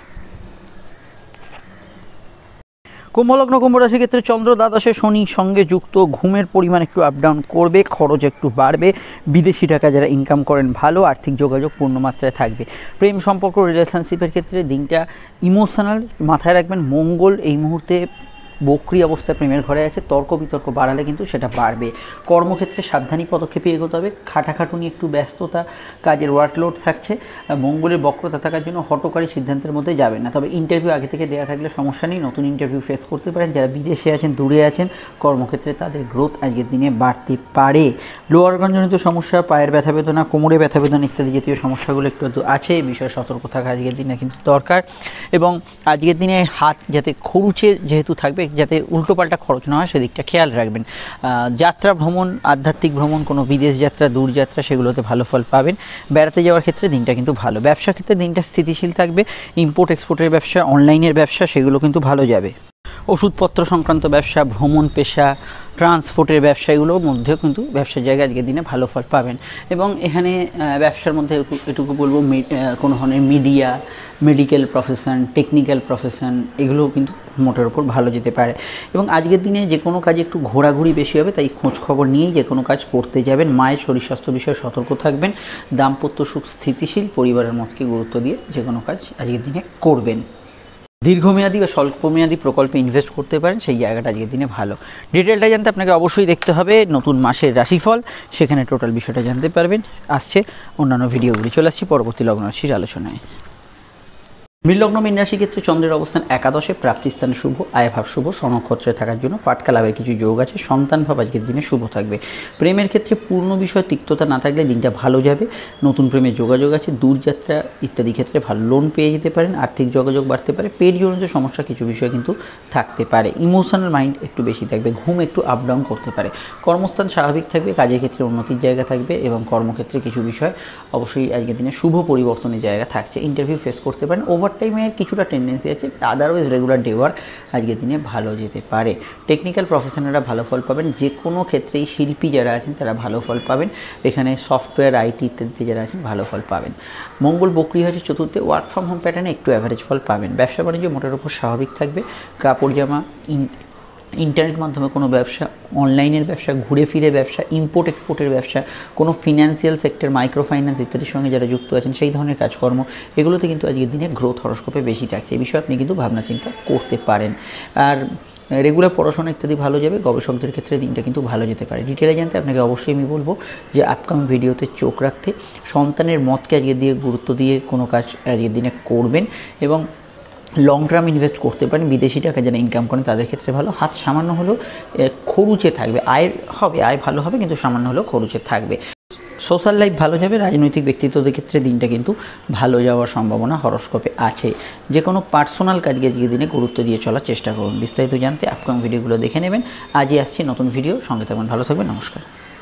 কুম্ভলগ্ন কুম্ভ রাশির ক্ষেত্রে চন্দ্র দ্বাদশে শনি সঙ্গে যুক্ত। ঘুমের পরিমাণ একটু আপ ডাউন করবে, খরচ একটু বাড়বে। বিদেশি টাকা যারা ইনকাম করেন ভালো, আর্থিক যোগাযোগ পূর্ণমাত্রায় থাকবে। প্রেম সম্পর্ক রিলেশনশিপের ক্ষেত্রে দিনটা ইমোশনাল, মাথায় রাখবেন মঙ্গল এই মুহূর্তে বক্রি অবস্থায় প্রেমের ঘরে আছে। তর্ক বিতর্ক বাড়ালে কিন্তু সেটা বাড়বে। কর্মক্ষেত্রে সাবধানী পদক্ষেপে এগোতে হবে। খাটাখাটুনি, একটু ব্যস্ততা, কাজের ওয়ার্কলোড থাকছে। মঙ্গলের বক্রতা থাকার জন্য হটকারী সিদ্ধান্তের মধ্যে যাবেন না। তবে ইন্টারভিউ আগে থেকে দেওয়া থাকলে সমস্যা নেই, নতুন ইন্টারভিউ ফেস করতে পারেন। যারা বিদেশে আছেন, দূরে আছেন, কর্মক্ষেত্রে তাদের গ্রোথ আজকের দিনে বাড়তে পারে। লোয়ার অর্গানজনিত সমস্যা, পায়ের ব্যথা বেদনা, কোমরে ব্যথা বেদনা ইত্যাদি জাতীয় সমস্যাগুলো একটু আছে, এই বিষয়ে সতর্ক থাকা আজকের দিনে কিন্তু দরকার। এবং আজকের দিনে হাত যাতে খরুচে যেহেতু থাকবে, যাতে উল্টোপাল্টা খরচ না হয় সেদিকটা খেয়াল রাখবেন। যাত্রা ভ্রমণ, আধ্যাত্মিক ভ্রমণ, কোনো বিদেশ যাত্রা, দূর যাত্রা, সেগুলোতে ভালো ফল পাবেন। বেড়াতে যাওয়ার ক্ষেত্রে দিনটা কিন্তু ভালো। ব্যবসার ক্ষেত্রে দিনটা স্থিতিশীল থাকবে। ইম্পোর্ট এক্সপোর্টের ব্যবসা, অনলাইনের ব্যবসা সেগুলো কিন্তু ভালো যাবে। ওষুধপত্র সংক্রান্ত ব্যবসা, ভ্রমণ পেশা, ট্রান্সপোর্টের ব্যবসা এগুলোর মধ্যেও কিন্তু ব্যবসার জায়গায় আজকের দিনে ভালো ফল পাবেন। এবং এখানে ব্যবসার মধ্যে এটুকু বলবো, কোনো ধরনের media, medical profession, technical profession এগুলোও কিন্তু মোটের ওপর ভালো যেতে পারে। এবং আজকের দিনে যে কোনো কাজে একটু ঘোরাঘুরি বেশি হবে, তাই খোঁজ খবর নিয়েই যে কোনো কাজ করতে যাবেন। মায়ের শরীর স্বাস্থ্য বিষয়ে সতর্ক থাকবেন। দাম্পত্য সুখ স্থিতিশীল, পরিবারের মতকে গুরুত্ব দিয়ে যে কোনো কাজ আজকের দিনে করবেন। দীর্ঘমেয়াদী বা স্বল্পমেয়াদী প্রকল্পে ইনভেস্ট করতে পারেন, সেই জায়গাটা আজকের দিনে ভালো। ডিটেলটা জানতে আপনাকে অবশ্যই দেখতে হবে নতুন মাসের রাশিফল, সেখানে টোটাল বিষয়টা জানতে পারবেন। আসছে অন্যান্য ভিডিওগুলি। চলে আসছি পরবর্তী লগ্ন রাশির আলোচনায়। মৃলগ্ন মীন রাশি ক্ষেত্রে চন্দ্রের অবস্থান একাদশে, প্রাপ্তিস্থানে শুভ, আয়ভাব শুভ, স্বনক্ষত্রে থাকার জন্য ফাটকা লাভের কিছু যোগ আছে। সন্তান ভাব আজকের দিনে শুভ থাকবে। প্রেমের ক্ষেত্রে পূর্ণ বিষয় তিক্ততা না থাকলে দিনটা ভালো যাবে। নতুন প্রেমের যোগাযোগ আছে। দূরযাত্রা ইত্যাদি ক্ষেত্রে ভালো লোন পেয়ে যেতে পারেন। আর্থিক যোগাযোগ বাড়তে পারে। পেটজনিত সমস্যা কিছু বিষয় কিন্তু থাকতে পারে। ইমোশনাল মাইন্ড একটু বেশি থাকবে। ঘুম একটু আপ ডাউন করতে পারে। কর্মস্থান স্বাভাবিক থাকবে। কাজের ক্ষেত্রে উন্নতির জায়গা থাকবে এবং কর্মক্ষেত্রে কিছু বিষয় অবশ্যই আজকের দিনে শুভ পরিবর্তনের জায়গা থাকছে। ইন্টারভিউ ফেস করতে পারেন। ওভার টাইমের কিছুটা টেন্ডেন্সি আছে, আদারওয়াইজ রেগুলার ডে ওয়ার্ক আজকের দিনে ভালো যেতে পারে। টেকনিক্যাল প্রফেশনালরা ভালো ফল পাবেন। যে কোনো ক্ষেত্রেই শিল্পী যারা আছেন তারা ভালো ফল পাবেন। এখানে সফটওয়্যার, আইটি ইত্যাদিতে যারা আছেন ভালো ফল পাবেন। মঙ্গল বক্রি হয়েছে চতুর্থে, ওয়ার্ক ফ্রম হোম প্যাটার্নে একটু অ্যাভারেজ ফল পাবেন। ব্যবসা বাণিজ্য মোটের উপর স্বাভাবিক থাকবে। কাপড় জামা, ইন্টারনেট মাধ্যমে কোনো ব্যবসা, অনলাইনের ব্যবসা, ঘুরে ফিরে ব্যবসা, ইম্পোর্ট এক্সপোর্টের ব্যবসা, কোনো ফিনান্সিয়াল সেক্টর, মাইক্রো ফাইন্যান্স ইত্যাদির সঙ্গে যারা যুক্ত আছেন সেই ধরনের কাজকর্ম, এগুলোতে কিন্তু আজকের দিনে গ্রোথ হরস্কোপে বেশি থাকছে। এই বিষয়ে আপনি কিন্তু ভাবনা চিন্তা করতে পারেন। আর রেগুলার পড়াশোনা ইত্যাদি ভালো যাবে। গবেষকদের ক্ষেত্রে দিনটা কিন্তু ভালো যেতে পারে। ডিটেলে জানতে আপনাকে অবশ্যই আমি বলবো যে আপকামিং ভিডিওতে চোখ রাখতে, সন্তানের মতকে আজকের দিয়ে গুরুত্ব দিয়ে কোনো কাজ আজকের দিনে করবেন এবং লং টার্ম ইনভেস্ট করতে পারেন। বিদেশি টাকা যারা ইনকাম করেন তাদের ক্ষেত্রে ভালো। হাত সামান্য হলেও খরুচে থাকবে। আয় হবে, আয় ভালো হবে, কিন্তু সামান্য হলেও খরুচে থাকবে। সোশ্যাল লাইফ ভালো যাবে। রাজনৈতিক ব্যক্তিত্বদের ক্ষেত্রে দিনটা কিন্তু ভালো যাওয়ার সম্ভাবনা হরস্কোপে আছে। যে কোনো পার্সোনাল কাজকে আজকের দিনে গুরুত্ব দিয়ে চলার চেষ্টা করুন। বিস্তারিত জানতে আপকামিং ভিডিওগুলো দেখে নেবেন। আজই আসছে নতুন ভিডিও, সঙ্গে থাকবেন, ভালো থাকবেন, নমস্কার।